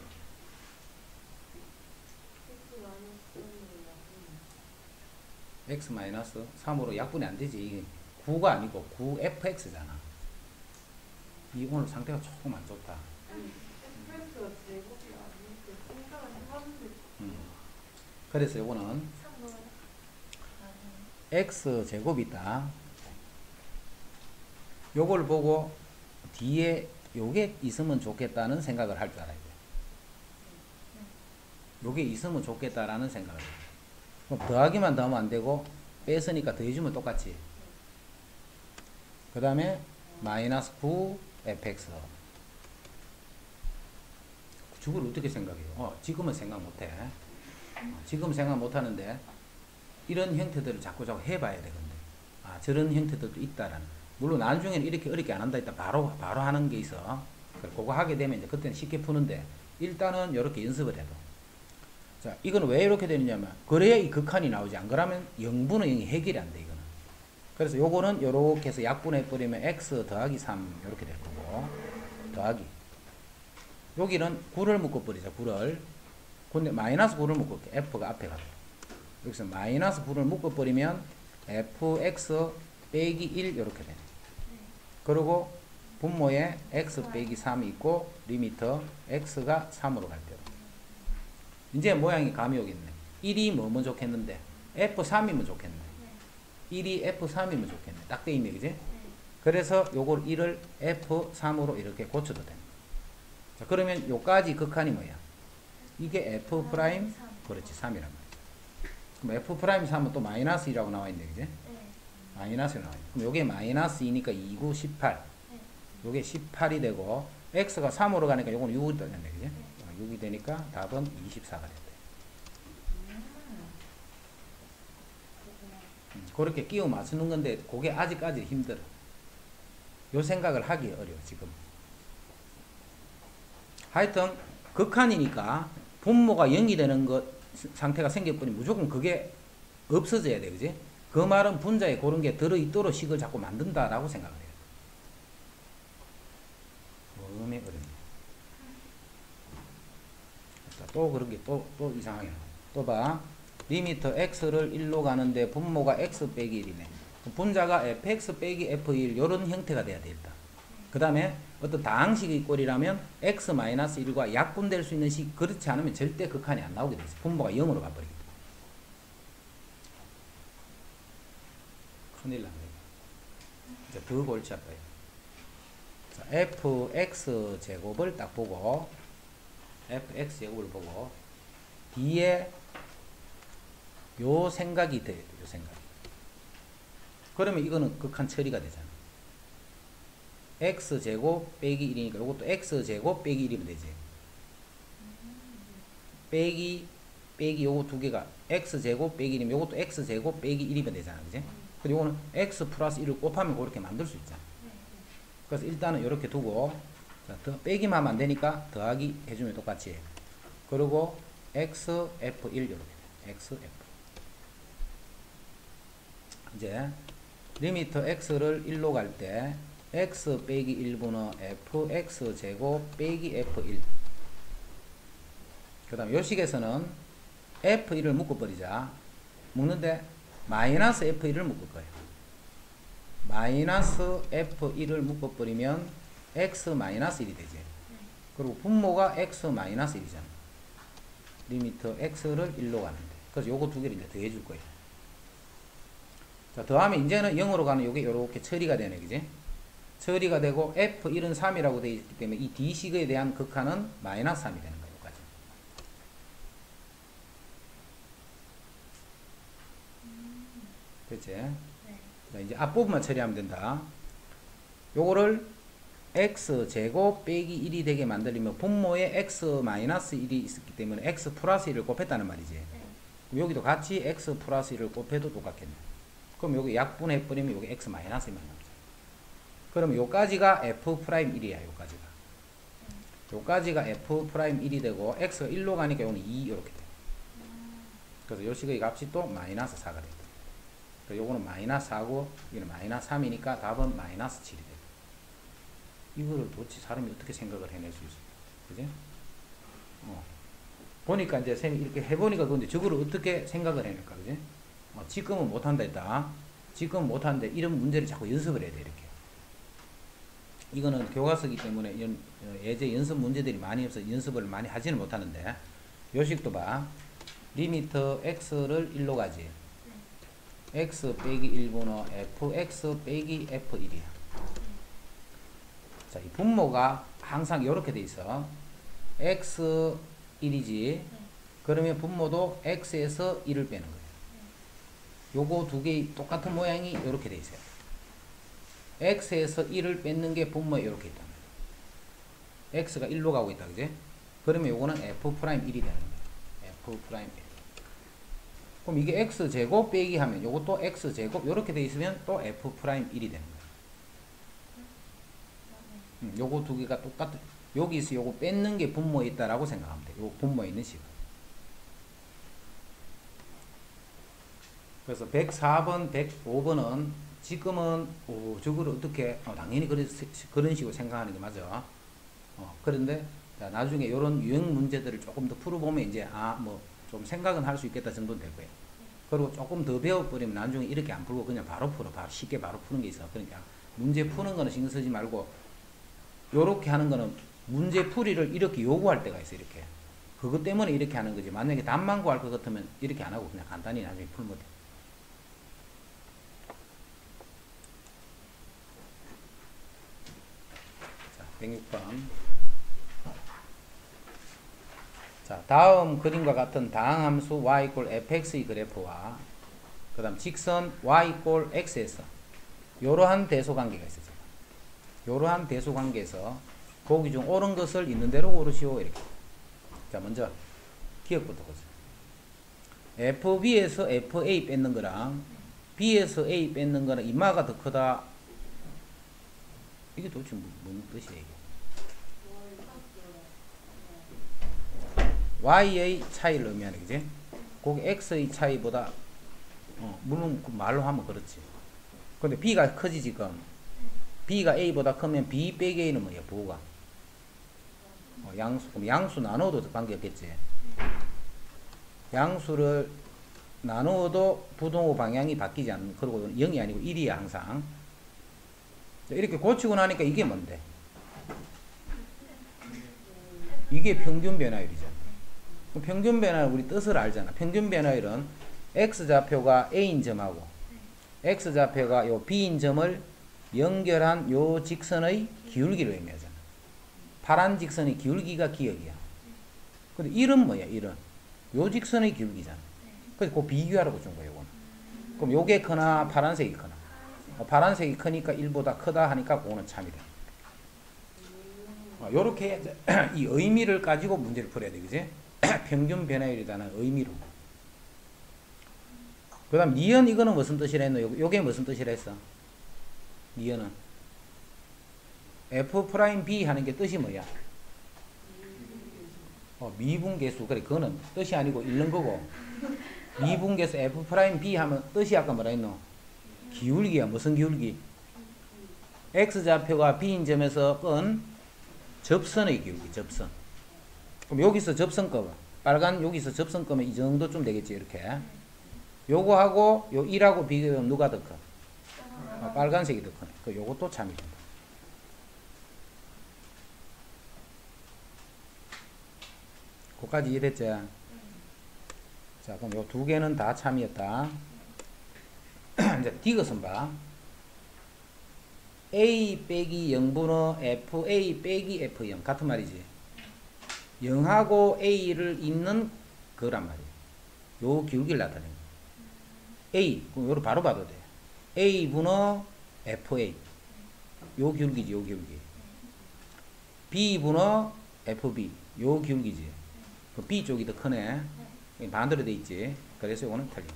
x-3으로 약분이 안 되지. 9가 아니고 9fx잖아. 이 오늘 상태가 조금 안 좋다. fx가 제곱이 아닌데 공짜가 해봤는데 그래서 이거는 x제곱이다. 요걸 보고 뒤에 요게 있으면 좋겠다는 생각을 할 줄 알아야 돼. 요게 있으면 좋겠다라는 생각을 해. 그럼 더하기만 더하면 안 되고 뺐으니까 더해주면 똑같지. 그 다음에 마이너스 9fx. 저걸 어떻게 생각해요? 지금은 생각 못해. 지금 생각 못하는데 이런 형태들을 자꾸 해봐야 되거든요. 저런 형태들도 있다라는. 물론 나중에는 이렇게 어렵게 안 한다 했다 바로 하는 게 있어. 그거 하게 되면 이제 그때는 쉽게 푸는데 일단은 이렇게 연습을 해도. 자, 이거는 왜 이렇게 되느냐면 그래야 이 극한이 나오지. 안 그러면 0분의 0이 해결이 안 돼. 이거는. 그래서 요거는 요렇게 해서 약분해 버리면 x 더하기 3 이렇게 될 거고 더하기. 여기는 9를 묶어 버리자. 9를. 근데 마이너스 9를 묶을게. f가 앞에 가고. 여기서 마이너스 9를 묶어 버리면 fx 빼기 1 이렇게 되네. 그리고 분모에 x 빼기 3이 있고 리미터 x가 3으로 갈 때로. 이제 모양이 감이 오겠네. 1이 뭐면 좋겠는데 f3이면 좋겠네. 1이 f3이면 좋겠네. 딱 돼 있네, 그지? 그래서 요걸 1을 f3으로 이렇게 고쳐도 됩니다. 자, 그러면 요까지 극한이 뭐야? 이게 f 프라임, 그렇지, 3이란 말이야. 그럼 f 프라임 3은 또 마이너스 2라고 나와 있네, 그지? 네. 마이너스 나와 있네. 그럼 요게 마이너스 2니까 2, 9, 18. 네. 요게 18이 되고 x가 3으로 가니까 요거는 6이 되겠네, 그지? 네. 6이 되니까 답은 24가 된대. 그렇게 끼워 맞추는 건데 그게 아직까지 힘들어. 요 생각을 하기 어려워 지금. 하여튼 극한이니까 분모가 0이 되는 것 상태가 생겨버리면 무조건 그게 없어져야 돼, 그지? 그 말은 분자에 그런 게 들어있도록 식을 자꾸 만든다라고 생각을 해요. 너무 어렵네. 또 그런 게 또 이상하게 나와. 또 봐. 리미터 x를 1로 가는데 분모가 x 빼기 1이네. 분자가 fx 빼기 f1 이런 형태가 돼야 되겠다. 그 다음에 어떤 다항식의 꼴이라면 x-1과 약분될 수 있는 식, 그렇지 않으면 절대 극한이 안 나오게 돼 있어. 분모가 0으로 가버리겠다. 큰일 나네. 이제 더 골치 아파요. 자, fx 제곱을 딱 보고 fx 제곱을 보고 뒤에 요 생각이 돼요. 요 생각. 그러면 이거는 극한 처리가 되잖아. x제곱 빼기 1이니까 요것도 x제곱 빼기 1이면 되지. 빼기 요거 두 개가 x제곱 빼기 1이면 요것도 x제곱 빼기 1이면 되잖아. 그지? 그리고 요거는 x 플러스 1을 곱하면 그렇게 만들 수 있잖아. 그래서 일단은 이렇게 두고, 자, 더 빼기만 하면 안 되니까 더하기 해주면 똑같이 해. 그리고 x, f1 이렇게 돼. x, f. 이제 리미터 x를 1로 갈 때 x 빼기 1분의 fx 제곱 빼기 f1. 그 다음 요 식에서는 f1을 묶어버리자. 묶는데 마이너스 f1을 묶을 거예요. 마이너스 f1을 묶어버리면 x 마이너스 1이 되지. 그리고 분모가 x 마이너스 1이잖아. 리미터 x를 1로 가는데. 그래서 요거 두 개를 이제 더해줄 거예요. 자, 더하면 이제는 0으로 가는 요게 요렇게 처리가 되네, 그지? 처리가 되고 f1은 3이라고 되어 있기 때문에 이 d식에 대한 극한은 마이너스 3이 되는 거예요, 여기까지. 됐지? 네. 자, 이제 앞부분만 처리하면 된다. 요거를 x제곱 빼기 1이 되게 만들려면 분모에 x 마이너스 1이 있었기 때문에 x 플러스 1을 곱했다는 말이지. 네. 여기도 같이 x 플러스 1을 곱해도 똑같겠네. 그럼 여기 약분해버리면 여기 x 마이너스 1만 나오죠. 그럼 요까지가 f 프라임 1이야, 요까지가. 요까지가 f 프라임 1이 되고 x가 1로 가니까 요는 2 이렇게 돼. 그래서 요 식의 값이 또 마이너스 4가 된다. 그래서 요거는 마이너스 4고 이거는 마이너스 3이니까 답은 마이너스 7이 돼. 이거를 도대체 사람이 어떻게 생각을 해낼 수 있어? 그지? 보니까 이제 쌤이 이렇게 해보니까 그런데 저거를 어떻게 생각을 해낼까? 그지? 지금은 못한다 했다. 지금은 못하는데 이런 문제를 자꾸 연습을 해야 돼, 이렇게. 이거는 교과서이기 때문에 예제 연습 문제들이 많이 없어서 연습을 많이 하지는 못하는데, 요식도 봐. 리미터 x를 1로 가지. x 빼기 1분의 fx 빼기 f1이야. 자, 이 분모가 항상 이렇게 돼 있어. x 1이지. 그러면 분모도 x에서 1을 빼는 거예요. 요거 두 개 똑같은 모양이 이렇게 돼 있어요. x에서 1을 뺏는 게 분모에 이렇게 있단 말이에요. x가 1로 가고 있다, 그지? 그러면 요거는 f 프라임 1이 되는 거예요. f 프라임 1. 그럼 이게 x 제곱 빼기 하면 요것도 x 제곱 이렇게 돼 있으면 또 f 프라임 1이 되는 거예요. 요거 두 개가 똑같은, 여기서 요거 뺏는 게 분모에 있다라고 생각하면 돼. 요 분모에 있는 식은. 그래서 104번, 105번은 지금은 저거를 어떻게 당연히 그런 식으로 생각하는 게 맞아. 그런데 자, 나중에 이런 유형 문제들을 조금 더 풀어보면 이제 뭐 좀 생각은 할 수 있겠다 정도는 될 거예요. 그리고 조금 더 배워버리면 나중에 이렇게 안 풀고 그냥 바로 풀어. 쉽게 바로 푸는 게 있어. 그러니까 문제 푸는 거는 신경 쓰지 말고 요렇게 하는 거는 문제 풀이를 이렇게 요구할 때가 있어. 이렇게. 그것 때문에 이렇게 하는 거지. 만약에 답만 구할 것 같으면 이렇게 안 하고 그냥 간단히 나중에 풀면 돼. 자, 106번. 자, 다음 그림과 같은 다항함수 y 이꼴 fx의 그래프와 그 다음 직선 y 이꼴 x에서 요러한 대소관계가 있어요. 요러한 대소관계에서 보기 중 옳은 것을 있는 대로 고르시오. 이렇게. 자, 먼저 기억부터 보세요. FB에서 FA 뺏는 거랑 B에서 A 뺏는 거랑 이마가 더 크다. 이게 도대체 뭔 뜻이에요? 이게? Y의 차이를 의미하는 거지. 거기 X의 차이보다 물론 그 말로 하면 그렇지. 근데 B가 크지 지금. B가 A보다 크면 B 빼기 A는 뭐야? 부호가. 양수. 그럼 양수 나누어도 관계없겠지. 양수를 나누어도 부동호 방향이 바뀌지 않는, 그리고 0이 아니고 1이야 항상. 이렇게 고치고 나니까 이게 뭔데? 이게 평균 변화율이잖아. 평균 변화율 우리 뜻을 알잖아. 평균 변화율은 x좌표가 a인 점하고 x좌표가 요 b인 점을 연결한 요 직선의 기울기를 의미하잖아. 파란 직선의 기울기가 기역이야. 근데 1은 뭐야? 1은 요 직선의 기울기잖아. 그래서 그 비교하라고 준 거예요. 이거는. 그럼 요게 크나 파란색이 크나? 파란색이 크니까 1보다 크다 하니까 그거는 참이다. 요렇게 이 의미를 가지고 문제를 풀어야 돼. 그지? 평균 변화율이라는 의미로. 그 다음 니은 이거는 무슨 뜻이라 했노? 요게 무슨 뜻이라 했어? 니은은 F'B 하는 게 뜻이 뭐야? 미분계수. 그래, 그거는 뜻이 아니고 읽는 거고. 미분계수 F'B 하면 뜻이 아까 뭐라 했노? 기울기야. 무슨 기울기? X좌표가 B인 점에서 끈 접선의 기울기, 접선. 그럼 여기서 접선 꺼봐. 빨간 여기서 접선 꺼면 이 정도쯤 되겠지, 이렇게. 요거하고 요 1하고 비교하면 누가 더 커? 빨간색이 더 크네. 그 요것도 참이 된다. 그까지 이해됐지? 자, 그럼 요 두 개는 다 참이었다. 이제 디귿은 봐. A 빼기 0분의 FA 빼기 F0 같은 말이지. 0하고 A를 잇는 거란 말이야. 요 기울기를 나타내는 거야. A, 그럼 요를 바로 봐도 돼. A분의 FA. 요 기울기지, 요 기울기. B분의 FB. 요 기울기지. 그 B 쪽이 더 크네. 반대로 돼 있지. 그래서 요거는 틀린다.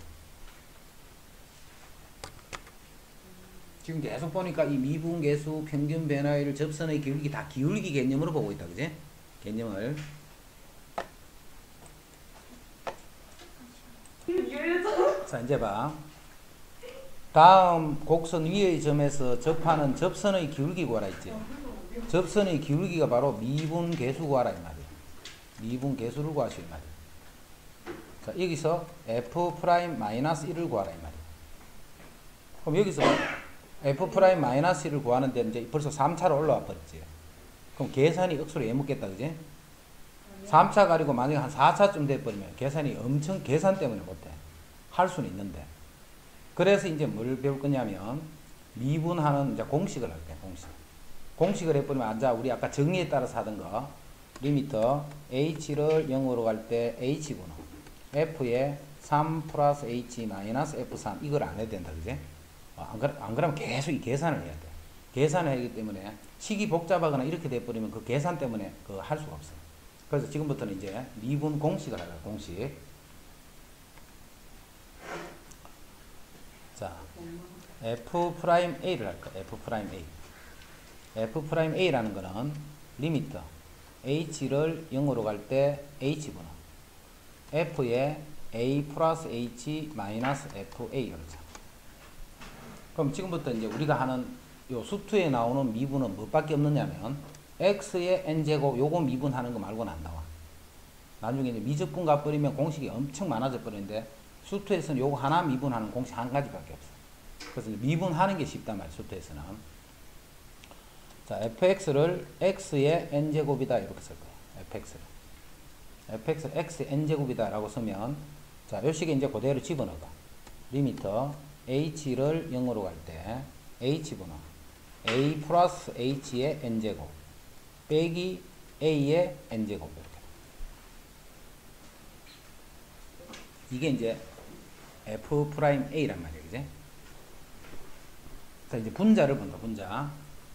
지금 계속 보니까 이 미분계수, 평균 변화율, 접선의 기울기 다 기울기 개념으로 보고 있다. 그지? 개념을. 자, 이제 봐. 다음 곡선 위의 점에서 접하는 접선의 기울기 구하라 했지. 접선의 기울기가 바로 미분계수 구하라 이 말이야. 미분계수를 구하시오 이 말이야. 자, 여기서 F'-1을 구하라 이 말이야. 그럼 여기서 F'-1을 구하는데 이제 벌써 3차로 올라와 버렸지. 그럼 계산이 억수로 예묻겠다. 그지? 3차 가지고 만약에 한 4차쯤 돼버리면 계산이 엄청 계산 때문에 못해. 할 수는 있는데. 그래서 이제 뭘 배울 거냐면 미분하는 이제 공식을 할게. 공식을 해버리면 앉아. 우리 아까 정리에 따라서 하던 거. 리미터 h를 0으로 갈 때 h구나. f에 3 플러스 h 마이너스 f3 이걸 안 해도 된다. 그지? 안 그러면 계속 이 계산을 해야 돼. 계산을 하기 때문에 식이 복잡하거나 이렇게 돼버리면 그 계산 때문에 그거 할 수가 없어. 그래서 지금부터는 이제 미분 공식을 하라. 공식. 자, F'A를 할까? F'A. F'A라는 거는 리미터 h를 0으로 갈 때 h구나. f에 a 플러스 h 마이너스 fa 그러죠. 그럼 지금부터 이제 우리가 하는 요 수투에 나오는 미분은 뭐밖에 없느냐면 x의 n제곱 요거 미분하는 거 말고는 안 나와. 나중에 이제 미적분 값버리면 공식이 엄청 많아져 버리는데 수투에서는 요거 하나 미분하는 공식 한 가지밖에 없어. 그래서 미분하는 게 쉽단 말이야. 수투에서는. 자, fx를 x의 n제곱이다 이렇게 쓸 거야. fx를 x의 n제곱이다 라고 쓰면 자, 요 식에 이제 그대로 집어넣어봐. 리미터 h를 0으로 갈 때 h구나. a 플러스 h의 n제곱 빼기 a의 n제곱 이렇게. 이게 이제 F'A란 말이에요. 그지? 자, 이제 분자를 본다, 분자.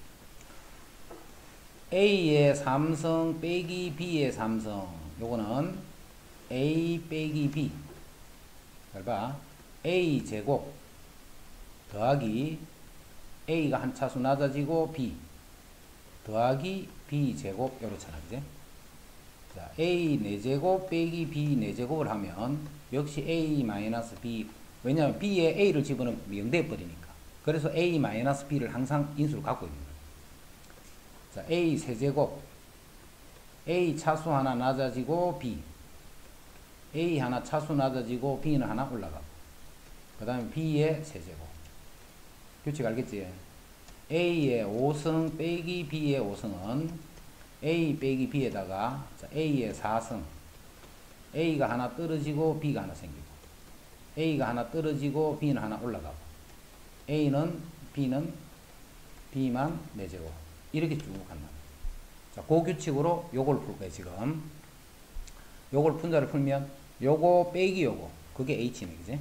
A의 삼성 빼기 B의 삼성. 요거는 A 빼기 B. 잘 봐. A 제곱 더하기 A가 한 차수 낮아지고 B 더하기 B 제곱 요렇잖아. 그지? 자, A 4제곱 빼기 B 4제곱을 하면 역시 A 마이너스 B. 왜냐하면 B에 A를 집어넣으면 0돼 버리니까. 그래서 A 마이너스 B를 항상 인수로 갖고 있는 거예요. 자, A 세제곱 A 차수 하나 낮아지고 B A 하나 차수 낮아지고 B는 하나 올라가고 그 다음에 B의 세제곱. 규칙 알겠지? A의 5승 빼기 B의 5승은 A 빼기 B에다가 자, A의 4승 A가 하나 떨어지고 B가 하나 생기고 A가 하나 떨어지고 B는 하나 올라가고 A는 B는 B만 4제곱 이렇게 쭉 간다. 자, 그 규칙으로 요걸 풀 거예요. 지금 요걸 분자를 풀면 요거 빼기 요거 그게 H네. 그지?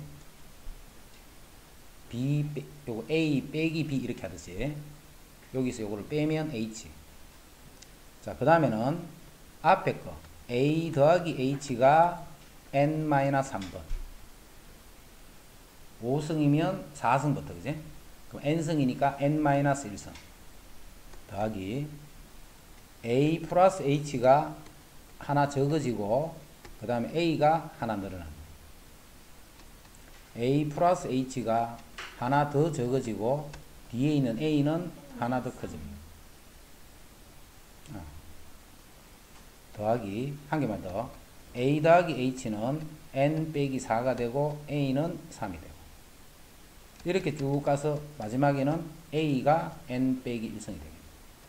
요거 A 빼기 B 이렇게 하듯이 여기서 요거를 빼면 H. 자, 그 다음에는 앞에 거 A 더하기 H가 N-3번 5승이면 4승부터. 그지? 그럼 N승이니까 N-1승 더하기 A 플러스 H가 하나 적어지고 그 다음에 A가 하나 늘어납니다. A 플러스 H가 하나 더 적어지고 뒤에 있는 A는 하나 더 커집니다. 더하기 한 개만 더 A 더하기 H는 N 빼기 4가 되고 A는 3이 되고 이렇게 쭉 가서 마지막에는 A가 N 빼기 1승이 되겠습니다.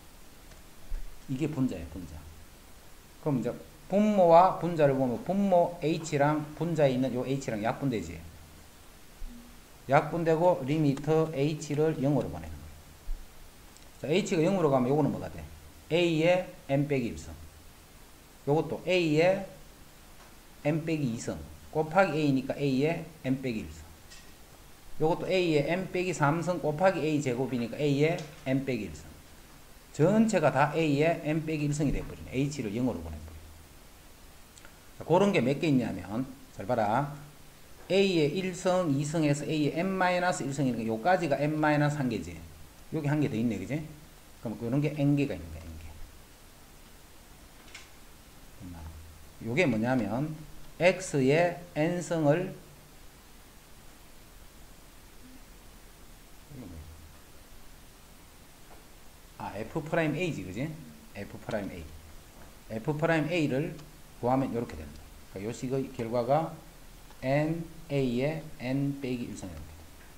이게 분자예요. 분자. 그럼 이제 분모와 분자를 보면 분모 H랑 분자에 있는 요 H랑 약분되지. 약분되고 리미터 H를 0으로 보내는 거예요. 자, H가 0으로 가면 요거는 뭐가 돼? A의 N 빼기 1승. 요것도 A의 N 빼기 2승. 곱하기 A니까 A의 N 빼기 1승. 요것도 A의 N 빼기 3승 곱하기 A 제곱이니까 A의 N 빼기 1승. 전체가 다 A의 N 빼기 1승이 되어버리네. H를 0으로 보내버려. 자, 그런 게 몇 개 있냐면, 잘 봐라. A의 1승, 2승에서 A의 N-1승이니까 요까지가 N-1개지. 여기 한 개 더 있네. 그지? 그럼 그런 게 N개가 있는 거야. N개. 요게 뭐냐면, X의 N승을 F'A지, 그지? F'A. F'A를 구하면 이렇게 됩니다. 그러니까 요 식의 결과가 NA의 N 빼기 1승이 됩니다.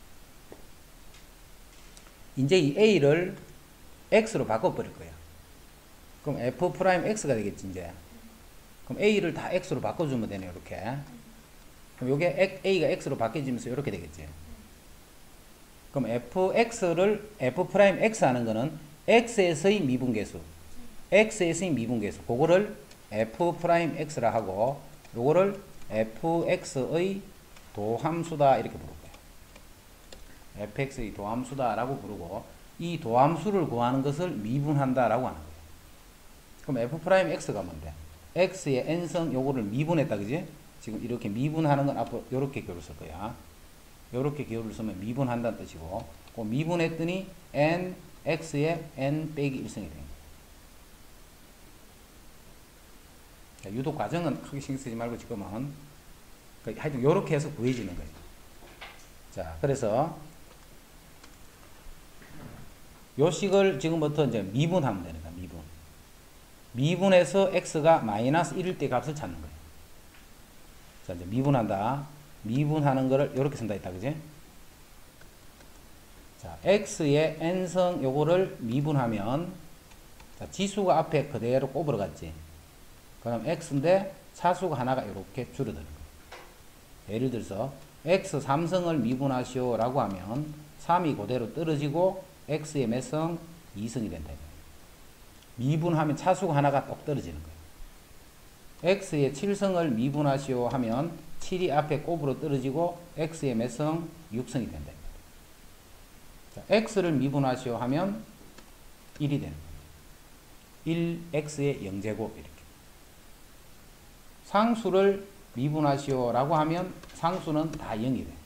이제 이 A를 X로 바꿔버릴 거야. 그럼 F'X가 되겠지, 이제. 그럼 A를 다 X로 바꿔주면 되네요, 이렇게. 그럼 요게 A가 X로 바뀌어지면서 이렇게 되겠지. 그럼 Fx를 F'X 하는 거는 X에서의 미분계수. X에서의 미분계수. 그거를 F'X라 하고, 요거를 Fx의 도함수다. 이렇게 부를 거예요. Fx의 도함수다. 라고 부르고, 이 도함수를 구하는 것을 미분한다. 라고 하는 거예요. 그럼 F'X가 뭔데? X의 N승 요거를 미분했다. 그지? 지금 이렇게 미분하는 건 앞으로 요렇게 기호를 쓸 거야. 요렇게 기호를 쓰면 미분한다는 뜻이고, 그 미분했더니 N, X의 N 빼기 1승이 됩니다. 자, 유도 과정은 크게 신경 쓰지 말고 지금은 하여튼 요렇게 해서 구해지는 거예요. 자, 그래서 요 식을 지금부터 이제 미분하면 됩니다. 미분. 미분해서 X가 마이너스 1일 때 값을 찾는 거예요. 자, 이제 미분한다. 미분하는 거를 요렇게 쓴다 했다. 그지? 자, X의 N승 요거를 미분하면, 자, 지수가 앞에 그대로 꼽으러 갔지. 그럼 X인데 차수가 하나가 이렇게 줄어드는 거예요. 예를 들어서 X 3승을 미분하시오 라고 하면 3이 그대로 떨어지고 X의 몇 승? 2승이 된다. 미분하면 차수가 하나가 똑 떨어지는 거예요. X의 7승을 미분하시오 하면 7이 앞에 곱으로 떨어지고 x의 몇 성? 6성이 된다. 자, x를 미분하시오 하면 1이 되는 거예요. 1x의 0제곱 이렇게. 상수를 미분하시오 라고 하면 상수는 다 0이 돼.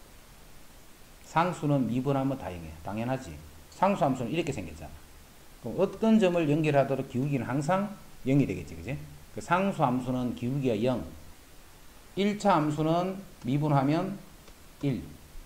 상수는 미분하면 다 0이야. 당연하지. 상수 함수는 이렇게 생겼잖아. 그럼 어떤 점을 연결하도록 기울기는 항상 0이 되겠지. 그지? 그 상수 함수는 기울기가 0. 1차 함수는 미분하면 1.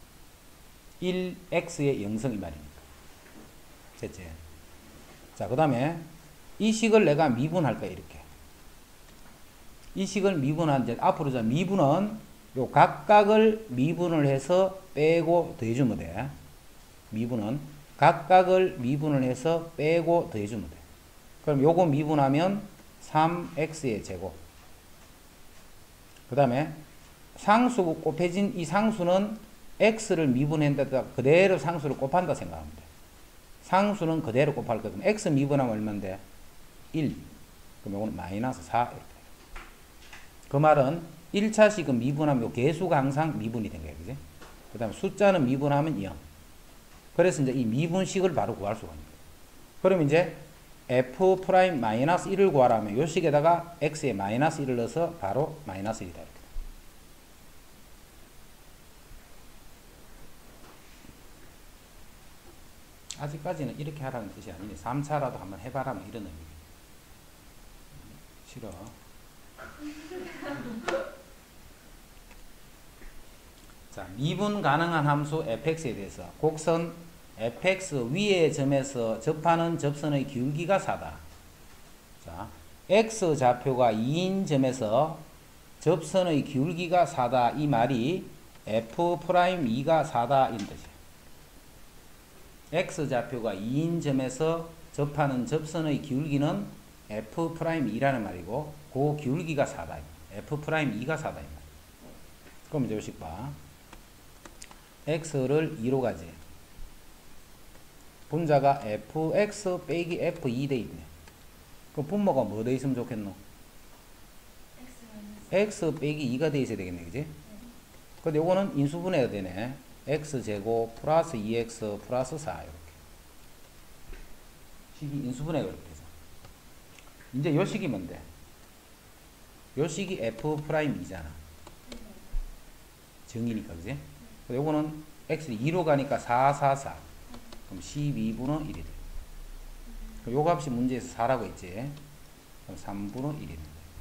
1x의 0성이 말입니다. 됐지? 자, 그 다음에 이 식을 내가 미분할 거야. 이렇게. 이 식을 미분한 이제 앞으로 자 미분은 요 각각을 미분을 해서 빼고 더해주면 돼. 미분은 각각을 미분을 해서 빼고 더해주면 돼. 그럼 요거 미분하면 3x의 제곱. 그 다음에 상수 곱해진 이 상수는 x를 미분한다 그대로 상수를 곱한다 생각하면 돼. 상수는 그대로 곱할 거거든. x 미분하면 얼마인데? 1. 그럼 요거는 마이너스 4 이렇게. 그 말은 1차식은 미분하면 요 개수가 항상 미분이 된 거예요. 그지? 그 다음에 숫자는 미분하면 0. 그래서 이제 이 미분식을 바로 구할 수가 있는 거예요. 그럼 이제 f'-1을 구하라면 요 식에다가 x에 마이너스 1을 넣어서 바로 마이너스 1이다. 이렇게. 아직까지는 이렇게 하라는 뜻이 아니네. 3차라도 한번 해봐라 뭐 이런 의미예요. 싫어. 자, 미분 가능한 함수 fx에 대해서 곡선 fx 위의 점에서 접하는 접선의 기울기가 4다. 자, x 좌표가 2인 점에서 접선의 기울기가 4다. 이 말이 f'2가 4다. 이런 뜻이에요. x 좌표가 2인 점에서 접하는 접선의 기울기는 f'2라는 말이고 그 기울기가 4다. f'2가 4다. 그럼 이제 요식 봐. x를 2로 가지. 분자가 fx 빼기 f2 돼 있네. 그럼 분모가 뭐 돼 있으면 좋겠노? x 빼기 2가 돼 있어야 되겠네. 그지? 근데 요거는 인수분해가 되네. x제곱 플러스 2x 플러스 4 이렇게. 식이 인수분해가 이렇게 되죠. 이제 요 식이 뭔데? 요 식이 f'2잖아. 정이니까. 그지? 요거는 x를 2로 가니까 4, 4, 4. 그럼 12분의 1이 돼. 요 값이 문제에서 4라고 했지. 그럼 3분의 1이 돼.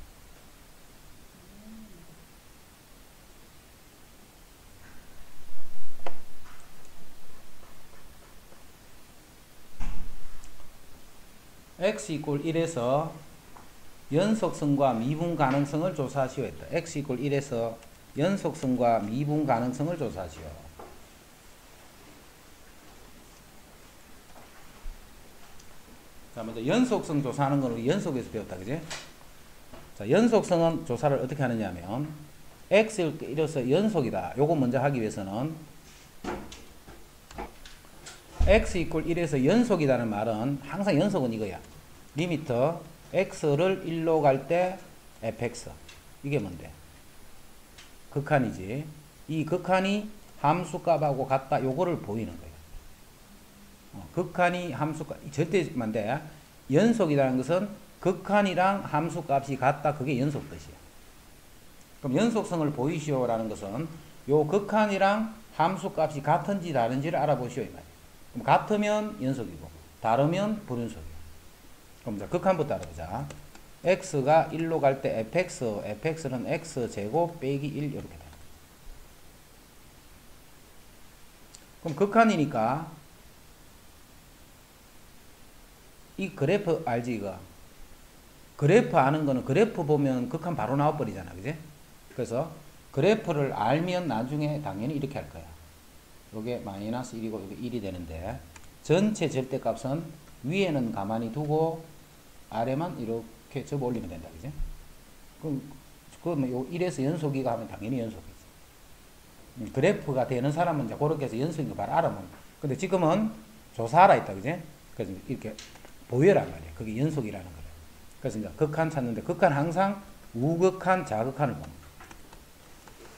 x 이퀄 1에서 연속성과 미분 가능성을 조사하시오 했다. x 이퀄 1에서 연속성과 미분 가능성을 조사하시오. 자, 먼저 연속성 조사하는 건 우리 연속에서 배웠다. 그지? 자, 연속성은 조사를 어떻게 하느냐 하면 x를 1에서 연속이다. 요거 먼저 하기 위해서는 x 이퀄 1에서 연속이라는 말은 항상 연속은 이거야. 리미터 x를 1로 갈 때 fx. 이게 뭔데? 극한이지. 이 극한이 함수값하고 같다. 요거를 보이는 거예요. 극한이 함수값 절대만데 연속이라는 것은 극한이랑 함수값이 같다. 그게 연속 뜻이야. 그럼 연속성을 보이시오라는 것은 요 극한이랑 함수값이 같은지 다른지를 알아보시오 이 말이야. 그럼 같으면 연속이고 다르면 불연속이야. 그럼 자 극한부터 알아보자. x가 1로 갈 때 fx는 x제곱 빼기 1 이렇게 돼. 그럼 극한이니까 이 그래프 알지 이거? 그래프 아는 거는 그래프 보면 극한 바로 나와버리잖아. 그지? 그래서 그래프를 알면 나중에 당연히 이렇게 할 거야. 요게 마이너스 1이고 요게 1이 되는데 전체 절대값은 위에는 가만히 두고 아래만 이렇게 접어 올리면 된다. 그지? 그럼 요 1에서 연속이가 하면 당연히 연속이지. 그래프가 되는 사람은 이제 그렇게 해서 연속인 거 바로 알아보면. 근데 지금은 조사하라 했다. 그지? 그래서 이렇게 보여란 말이야. 그게 연속이라는 거래. 그래서 이제 극한 찾는데 극한 항상 우극한, 자극한을 보는 거야.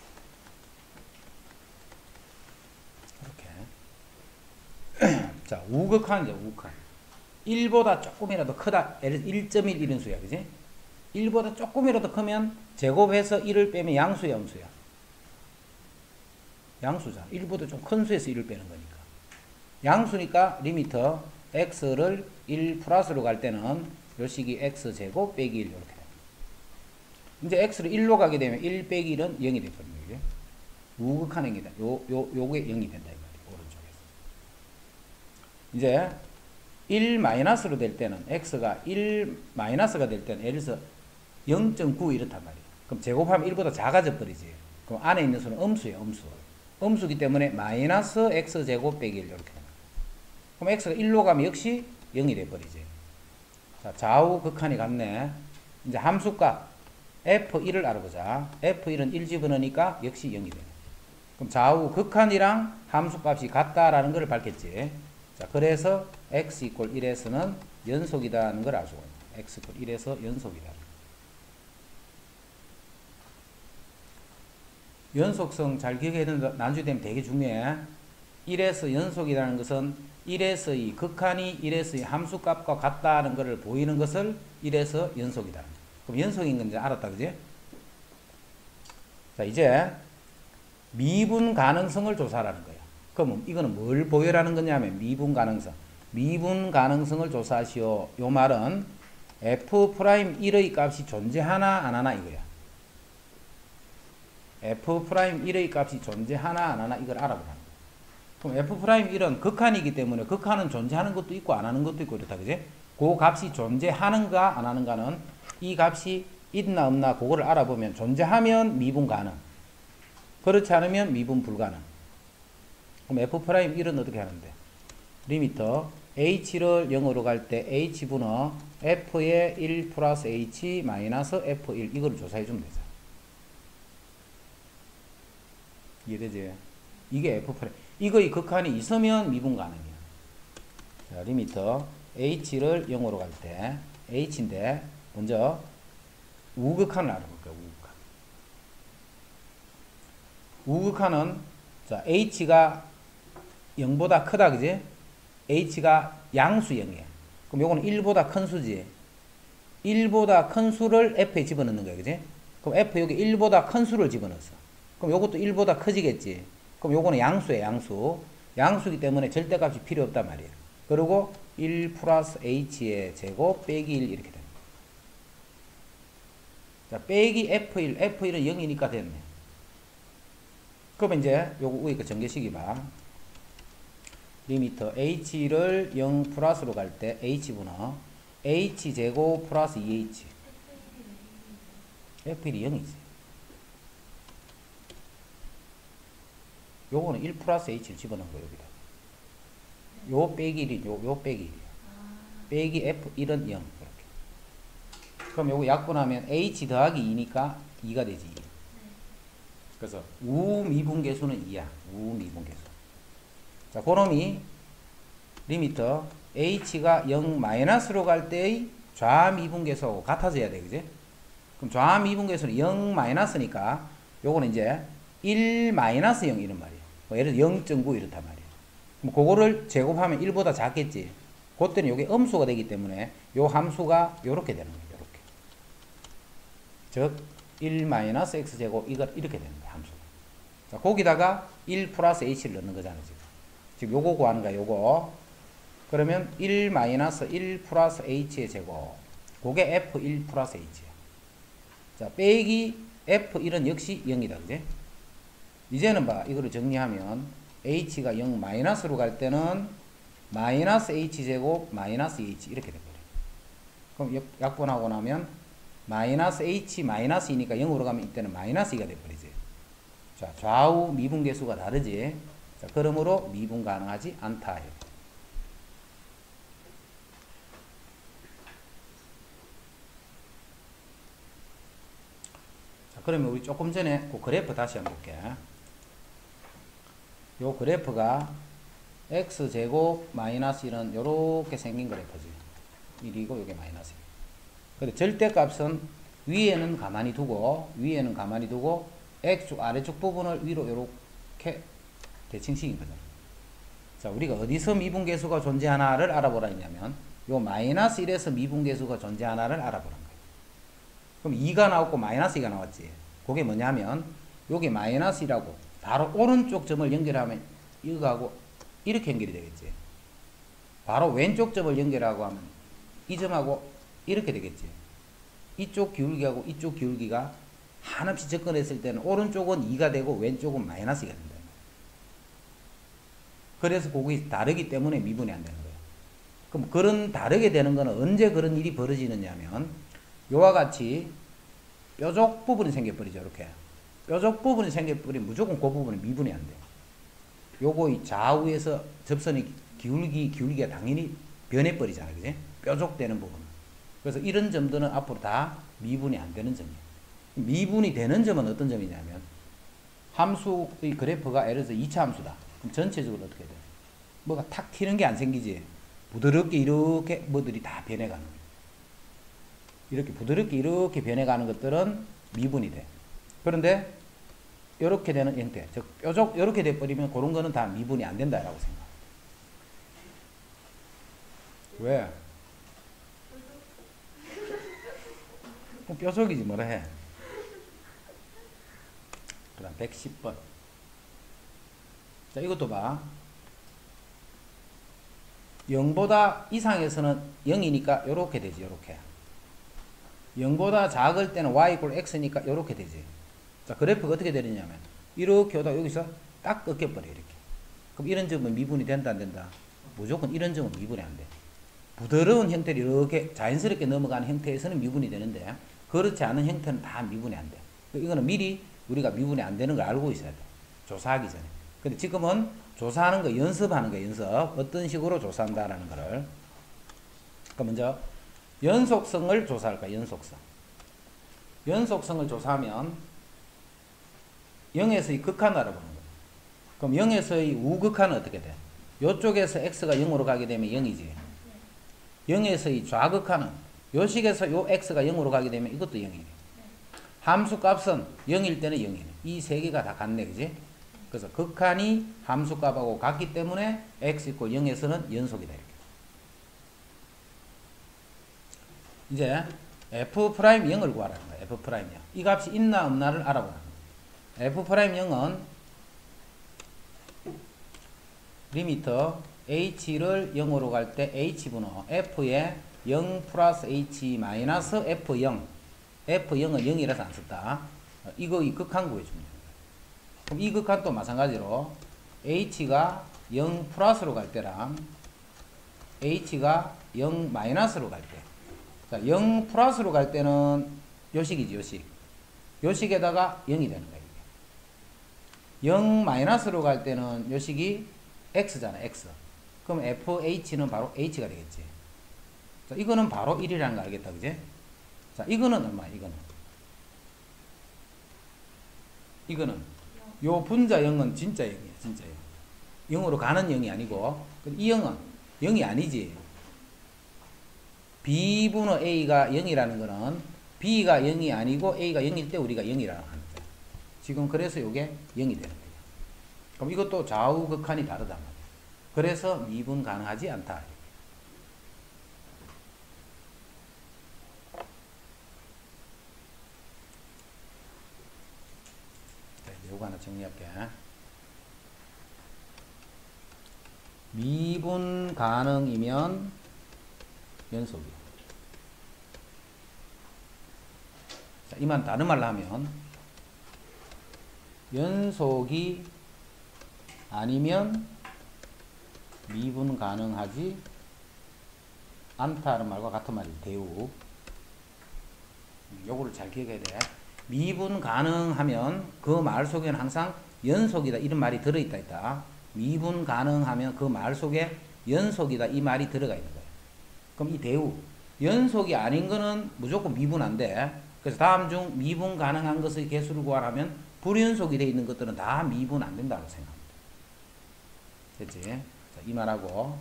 자, 우극한이죠, 우극한. 1보다 조금이라도 크다. 예를 들어 1.1 이런 수야, 그지? 1보다 조금이라도 크면 제곱해서 1을 빼면 양수야, 음수야? 양수잖아. 1보다 좀 큰 수에서 1을 빼는 거니까. 양수니까 리미터 x를 1 플러스로 갈 때는 요 식이 x제곱 빼기 1 이렇게 됩니다. 이제 x를 1로 가게 되면 1 빼기 1은 0이 되거든요. 이게. 우극한 행위다. 요게 0이 된다. 이 말이에요. 오른쪽에서. 이제 1 마이너스로 될 때는 x가 1 마이너스가 될 때는 예를 들어서 0.9 이렇단 말이에요. 그럼 제곱하면 1보다 작아져 버리지. 그럼 안에 있는 수는 음수예요. 음수. 음수기 때문에 마이너스 x제곱 빼기 1 이렇게 됩니다. 그럼 x가 1로 가면 역시 0이 돼 버리지. 자, 좌우 극한이 같네. 이제 함수값 f1을 알아보자. f1은 1 집어넣으니까 역시 0이 되네. 그럼 좌우 극한이랑 함수값이 같다라는 걸 밝혔지. 자, 그래서 x 이퀄 1에서는 연속이다는 걸 알 수가 있네. x 이퀄 1에서 연속이다. 연속성 잘 기억해야 된다. 나중에 되면 되게 중요해. 1에서 연속이라는 것은 1에서의 극한이 1에서의 함수값과 같다는 것을 보이는 것을 1에서 연속이다. 그럼 연속인 건지 알았다, 그지? 자, 이제 미분 가능성을 조사하라는 거야. 그럼 이거는 뭘 보여라는 거냐면 미분 가능성. 미분 가능성을 조사하시오. 요 말은 f'1의 값이 존재하나 안 하나 이거야. f'1의 값이 존재하나 안 하나 이걸 알아보라는 거야. 그럼 f'1은 극한이기 때문에 극한은 존재하는 것도 있고 안 하는 것도 있고 이렇다, 그지? 그 값이 존재하는가 안 하는가는 이 값이 있나 없나 그거를 알아보면 존재하면 미분 가능, 그렇지 않으면 미분 불가능. 그럼 f'1은 어떻게 하는데? 리미터 h를 0으로 갈 때 h분의 f의 1 플러스 h 마이너스 f1 이거를 조사해 주면 되죠. 이해되지? 이게 f'. 이거의 극한이 있으면 미분 가능이야. 자, 리미터 h를 0으로 갈 때 h인데 먼저 우극한을 알아볼게요. 우극한은 자, h가 0보다 크다, 그지? h가 양수 0이야. 그럼 요거는 1보다 큰 수지. 1보다 큰 수를 f에 집어넣는 거야, 그지? 그럼 f 여기 1보다 큰 수를 집어넣었어. 그럼 요것도 1보다 커지겠지. 그럼 요거는 양수예요, 양수. 양수이기 때문에 절대값이 필요 없단 말이에요. 그리고 1 플러스 h의 제곱 빼기 1 이렇게 됩니다. 자, 빼기 f1. f1은 0이니까 됐네. 그러면 이제 요거 위에 거 전개식이 봐. 리미터 h를 0 플러스로 갈 때 h분의 h제곱 플러스 2h. f1이 0이지. 요거는 1 플러스 h를 집어넣은 거예요, 여기다. 요 빼기 1이, 요 빼기 1이야. 빼기 f1은 0. 이렇게. 그럼 요거 약분하면 h 더하기 2니까 2가 되지. 2. 그래서 우미분계수는 2야. 우미분계수. 자, 그놈이 리미터 h가 0 마이너스로 갈 때의 좌미분계수하고 같아져야 돼, 그지? 그럼 좌미분계수는 0 마이너스니까 요거는 이제 1 마이너스 0 이런 말이에요. 뭐 예를 들어 0.9 이렇단 말이에요. 그럼 그거를 제곱하면 1보다 작겠지. 그때는 이게 음수가 되기 때문에 요 함수가 요렇게 되는 거예요. 요렇게. 즉 1 마이너스 x제곱 이거 이렇게 되는 거예요. 함수가. 자, 거기다가 1 플러스 h를 넣는 거잖아요. 지금 요거 구하는 거야. 요거. 그러면 1 마이너스 1 플러스 h의 제곱. 그게 f1 플러스 h야. 자, 빼기 f1은 역시 0이다. 그지? 이제는 봐. 이거를 정리하면 h가 0 마이너스로 갈 때는 마이너스 h제곱 마이너스 h 이렇게 돼버려요. 그럼 약분하고 나면 마이너스 h 마이너스 2니까 0으로 가면 이때는 마이너스 2가 돼버리지. 자, 좌우 미분계수가 다르지. 자, 그러므로 미분 가능하지 않다. 자, 그러면 우리 조금 전에 그 그래프 다시 한번 볼게. 요 그래프가 x제곱 마이너스 1은 요렇게 생긴 그래프지. 1이고 요게 마이너스 1. 근데 절대값은 위에는 가만히 두고 x축 아래쪽 부분을 위로 요렇게 대칭시킨 거잖아. 자, 우리가 어디서 미분계수가 존재하나를 알아보라 했냐면 요 마이너스 1에서 미분계수가 존재하나를 알아보란 거예요. 그럼 2가 나왔고 마이너스 2가 나왔지. 그게 뭐냐면 요게 마이너스 1하고 바로 오른쪽 점을 연결하면 이거하고 이렇게 연결이 되겠지. 바로 왼쪽 점을 연결하고 하면 이 점하고 이렇게 되겠지. 이쪽 기울기하고 이쪽 기울기가 한없이 접근했을 때는 오른쪽은 2가 되고 왼쪽은 마이너스 2가 된다. 그래서 그게 다르기 때문에 미분이 안 되는 거예요. 그럼 그런 다르게 되는 거는 언제 그런 일이 벌어지느냐면 요와 같이 뾰족 부분이 생겨버리죠. 이렇게 뾰족 부분이 생겨버리면 무조건 그 부분은 미분이 안 돼요. 요거 이 좌우에서 접선이 기울기가 당연히 변해버리잖아요. 그지? 뾰족되는 부분. 그래서 이런 점들은 앞으로 다 미분이 안 되는 점이에요. 미분이 되는 점은 어떤 점이냐면 함수의 그래프가 예를 들어서 2차 함수다. 그럼 전체적으로 어떻게 돼요? 뭐가 탁 튀는 게 안 생기지. 부드럽게 이렇게 뭐들이 다 변해가는 거예요. 이렇게 부드럽게 이렇게 변해가는 것들은 미분이 돼. 그런데 이렇게 되는 형태, 즉 뾰족 이렇게 돼버리면 그런 거는 다 미분이 안 된다라고 생각합니다. 왜? 뾰족이지 뭐라 해. 그 다음 110번. 자, 이것도 봐. 0보다 이상에서는 0이니까 요렇게 되지. 요렇게 0보다 작을 때는 y = x니까 요렇게 되지. 자, 그래프가 어떻게 되느냐면 이렇게 오다 여기서 딱 꺾여버려. 이렇게. 그럼 이런 점은 미분이 된다 안 된다? 무조건 이런 점은 미분이 안 돼. 부드러운 형태를 이렇게 자연스럽게 넘어가는 형태에서는 미분이 되는데 그렇지 않은 형태는 다 미분이 안 돼. 이거는 미리 우리가 미분이 안 되는 걸 알고 있어야 돼. 조사하기 전에. 근데 지금은 조사하는 거 연습하는 거 연습. 어떤 식으로 조사한다라는 거를. 그럼 먼저 연속성을 조사할까? 연속성. 연속성을 조사하면 0에서의 극한을 알아보는 거야. 그럼 0에서의 우극한은 어떻게 돼? 요쪽에서 x가 0으로 가게 되면 0이지. 0에서의 좌극한은 요 식에서 요 x가 0으로 가게 되면 이것도 0이네. 함수 값은 0일 때는 0이네. 이 세 개가 다 같네. 그지? 그래서 극한이 함수 값하고 같기 때문에 x = 0에서는 연속이다. 이렇게. 이제 f'0을 구하라는 거야. f'0. 이 값이 있나 없나를 알아보라는 거야. f'0은 리미터 h를 0으로 갈 때 h분호 f에 0 플러스 h 마이너스 f0. f0은 0이라서 안 썼다. 이거 이 극한 구해주면 됩니다. 그럼 이 극한도 마찬가지로 h가 0 플러스로 갈 때랑 h가 0 마이너스로 갈 때. 자, 0 플러스로 갈 때는 요식이지, 요식. 요식에다가 0이 되는 거예요. 0 마이너스로 갈 때는 요식이 x잖아, x. 그럼 fh는 바로 h가 되겠지. 자, 이거는 바로 1이라는 거 알겠다, 그지? 자, 이거는 얼마야, 이거는. 요 분자 0은 진짜 0이야, 진짜 0. 0으로 가는 0이 아니고, 이 0은 0이 아니지. b분의 a가 0이라는 거는 b가 0이 아니고 a가 0일 때 우리가 0이라고 하는 거야. 지금 그래서 요게 0이 되는 거야. 그럼 이것도 좌우 극한이 다르단 말이야. 그래서 미분 가능하지 않다. 요거 하나 정리할게. 미분 가능이면 연속이야. 자, 이만 다른 말로 하면 연속이 아니면 미분 가능하지 않다는 말과 같은 말이 대우. 요거를 잘 기억해야 돼. 미분 가능하면 그 말 속에는 항상 연속이다 이런 말이 들어있다 있다. 미분 가능하면 그 말 속에 연속이다 이 말이 들어가 있는 거예요. 그럼 이 대우 연속이 아닌 거는 무조건 미분 안 돼. 그래서 다음 중 미분 가능한 것의 개수를 구하라면 불연속이 되어 있는 것들은 다 미분 안 된다고 생각합니다. 됐지? 자, 이 말하고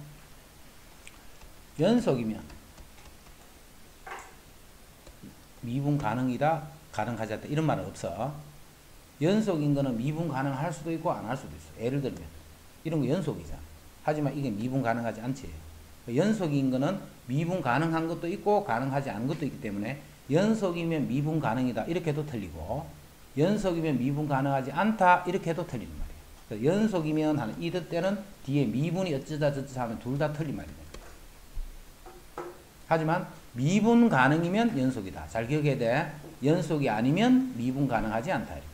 연속이면 미분 가능이다 가능하지 않다 이런 말은 없어. 연속인 거는 미분 가능할 수도 있고 안 할 수도 있어. 예를 들면 이런 거 연속이잖아. 하지만 이게 미분 가능하지 않지. 연속인 거는 미분 가능한 것도 있고 가능하지 않은 것도 있기 때문에 연속이면 미분 가능이다 이렇게도 틀리고 연속이면 미분 가능하지 않다 이렇게도 틀리는 말이에요. 그래서 연속이면 하는 이 때는 뒤에 미분이 어쩌다 저쩌다 하면 둘 다 틀린 말입니다. 하지만 미분 가능이면 연속이다. 잘 기억해야 돼. 연속이 아니면 미분 가능하지 않다 이렇게.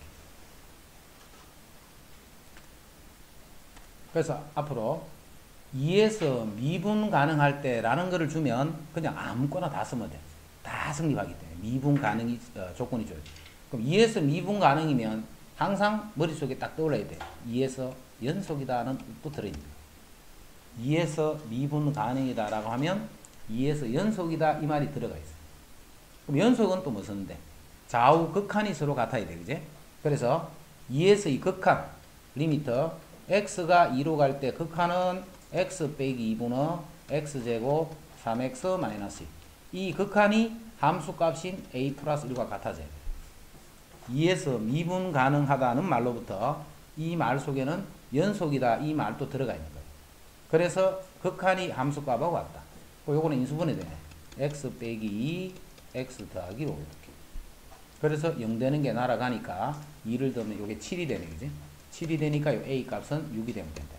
그래서 앞으로 2에서 미분 가능할 때라는 거를 주면 그냥 아무거나 다 쓰면 돼. 다 성립하기 때문에 미분 가능이 조건이 줘요. 그럼 2에서 미분 가능이면 항상 머릿속에 딱 떠올라야 돼. 2에서 연속이다는 또 들어있는 거야. 2에서 미분 가능이다 라고 하면 2에서 연속이다 이 말이 들어가 있어. 그럼 연속은 또 뭐 쓰는데? 좌우 극한이 서로 같아야 돼. 그지? 그래서 2에서 이 극한 리미터 x가 2로 갈 때 극한은 x 빼기 2분의 x제곱 3x 마이너스 2. 이 극한이 함수값인 a 플러스 1과 같아져야 돼. 2에서 미분 가능하다는 말로부터 이 말 속에는 연속이다 이 말도 들어가 있는 거예요. 그래서 극한이 함수값하고 같다. 요거는 인수분해 되네. x 빼기 2 x 더하기 5 이렇게. 그래서 0 되는 게 날아가니까 2를 더하면 요게 7이 되네. 그지? 7이 되니까 요 a 값은 6이 되면 된다.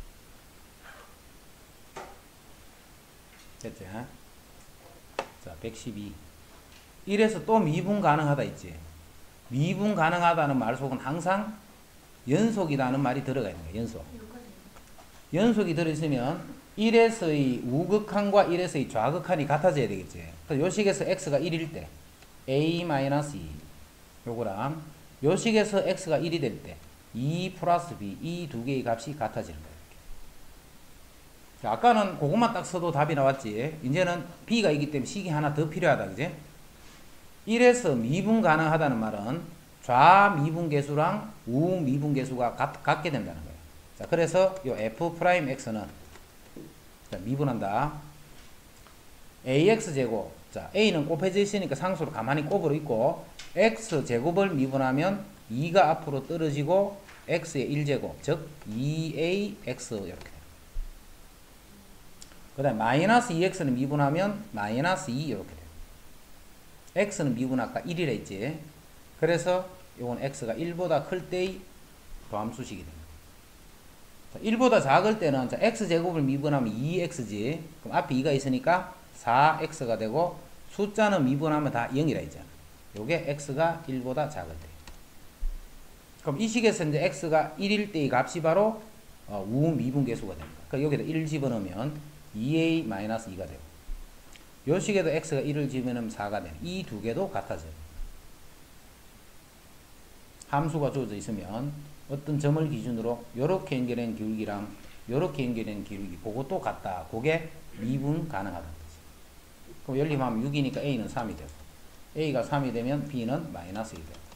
됐지? 자, 112. 이래서 또 미분 가능하다 있지. 미분 가능하다는 말 속은 항상 연속이라는 말이 들어가 있는 거예요. 연속. 연속이 들어있으면 1에서의 우극한과 1에서의 좌극한이 같아져야 되겠지. 그래서 요 식에서 x가 1일 때 a-2 요거랑 요 식에서 x가 1이 될 때 2 플러스 b 이 두 개의 값이 같아지는 거예요. 자, 아까는 그것만 딱 써도 답이 나왔지. 이제는 b가 있기 때문에 식이 하나 더 필요하다. 그지? 1에서 미분 가능하다는 말은 좌미분계수랑 우미분계수가 같게 된다는 거예요. 자, 그래서 요 f'x는 자, 미분한다. ax제곱. 자, a는 곱해져 있으니까 상수로 가만히 곱으로 있고 x제곱을 미분하면 2가 앞으로 떨어지고 x의 1제곱 즉 2ax 이렇게 돼요. 그 다음에 마이너스 2x는 미분하면 마이너스 2 이렇게 돼요. x는 미분 아까 1이라 했지. 그래서 이건 x가 1보다 클 때의 도함수식이 됩니다. 1보다 작을 때는 자, x제곱을 미분하면 2x지. 그럼 앞에 2가 있으니까 4x가 되고 숫자는 미분하면 다 0이라 했잖아. 요게 x가 1보다 작을 때. 그럼 이 식에서 이제 x가 1일 때의 값이 바로 우미분계수가 됩니다. 그러니까 여기다 1 집어넣으면 2a-2가 되고 요 식에도 x가 1을 집어넣으면 4가 되는 이 두 개도 같아져요. 함수가 주어져 있으면 어떤 점을 기준으로 요렇게 연결된 기울기랑 요렇게 연결된 기울기 그것도 같다. 그게 미분 가능하다는 거지. 그럼 열림하면 6이니까 a는 3이 되고 a가 3이 되면 b는 마이너스 1이 되고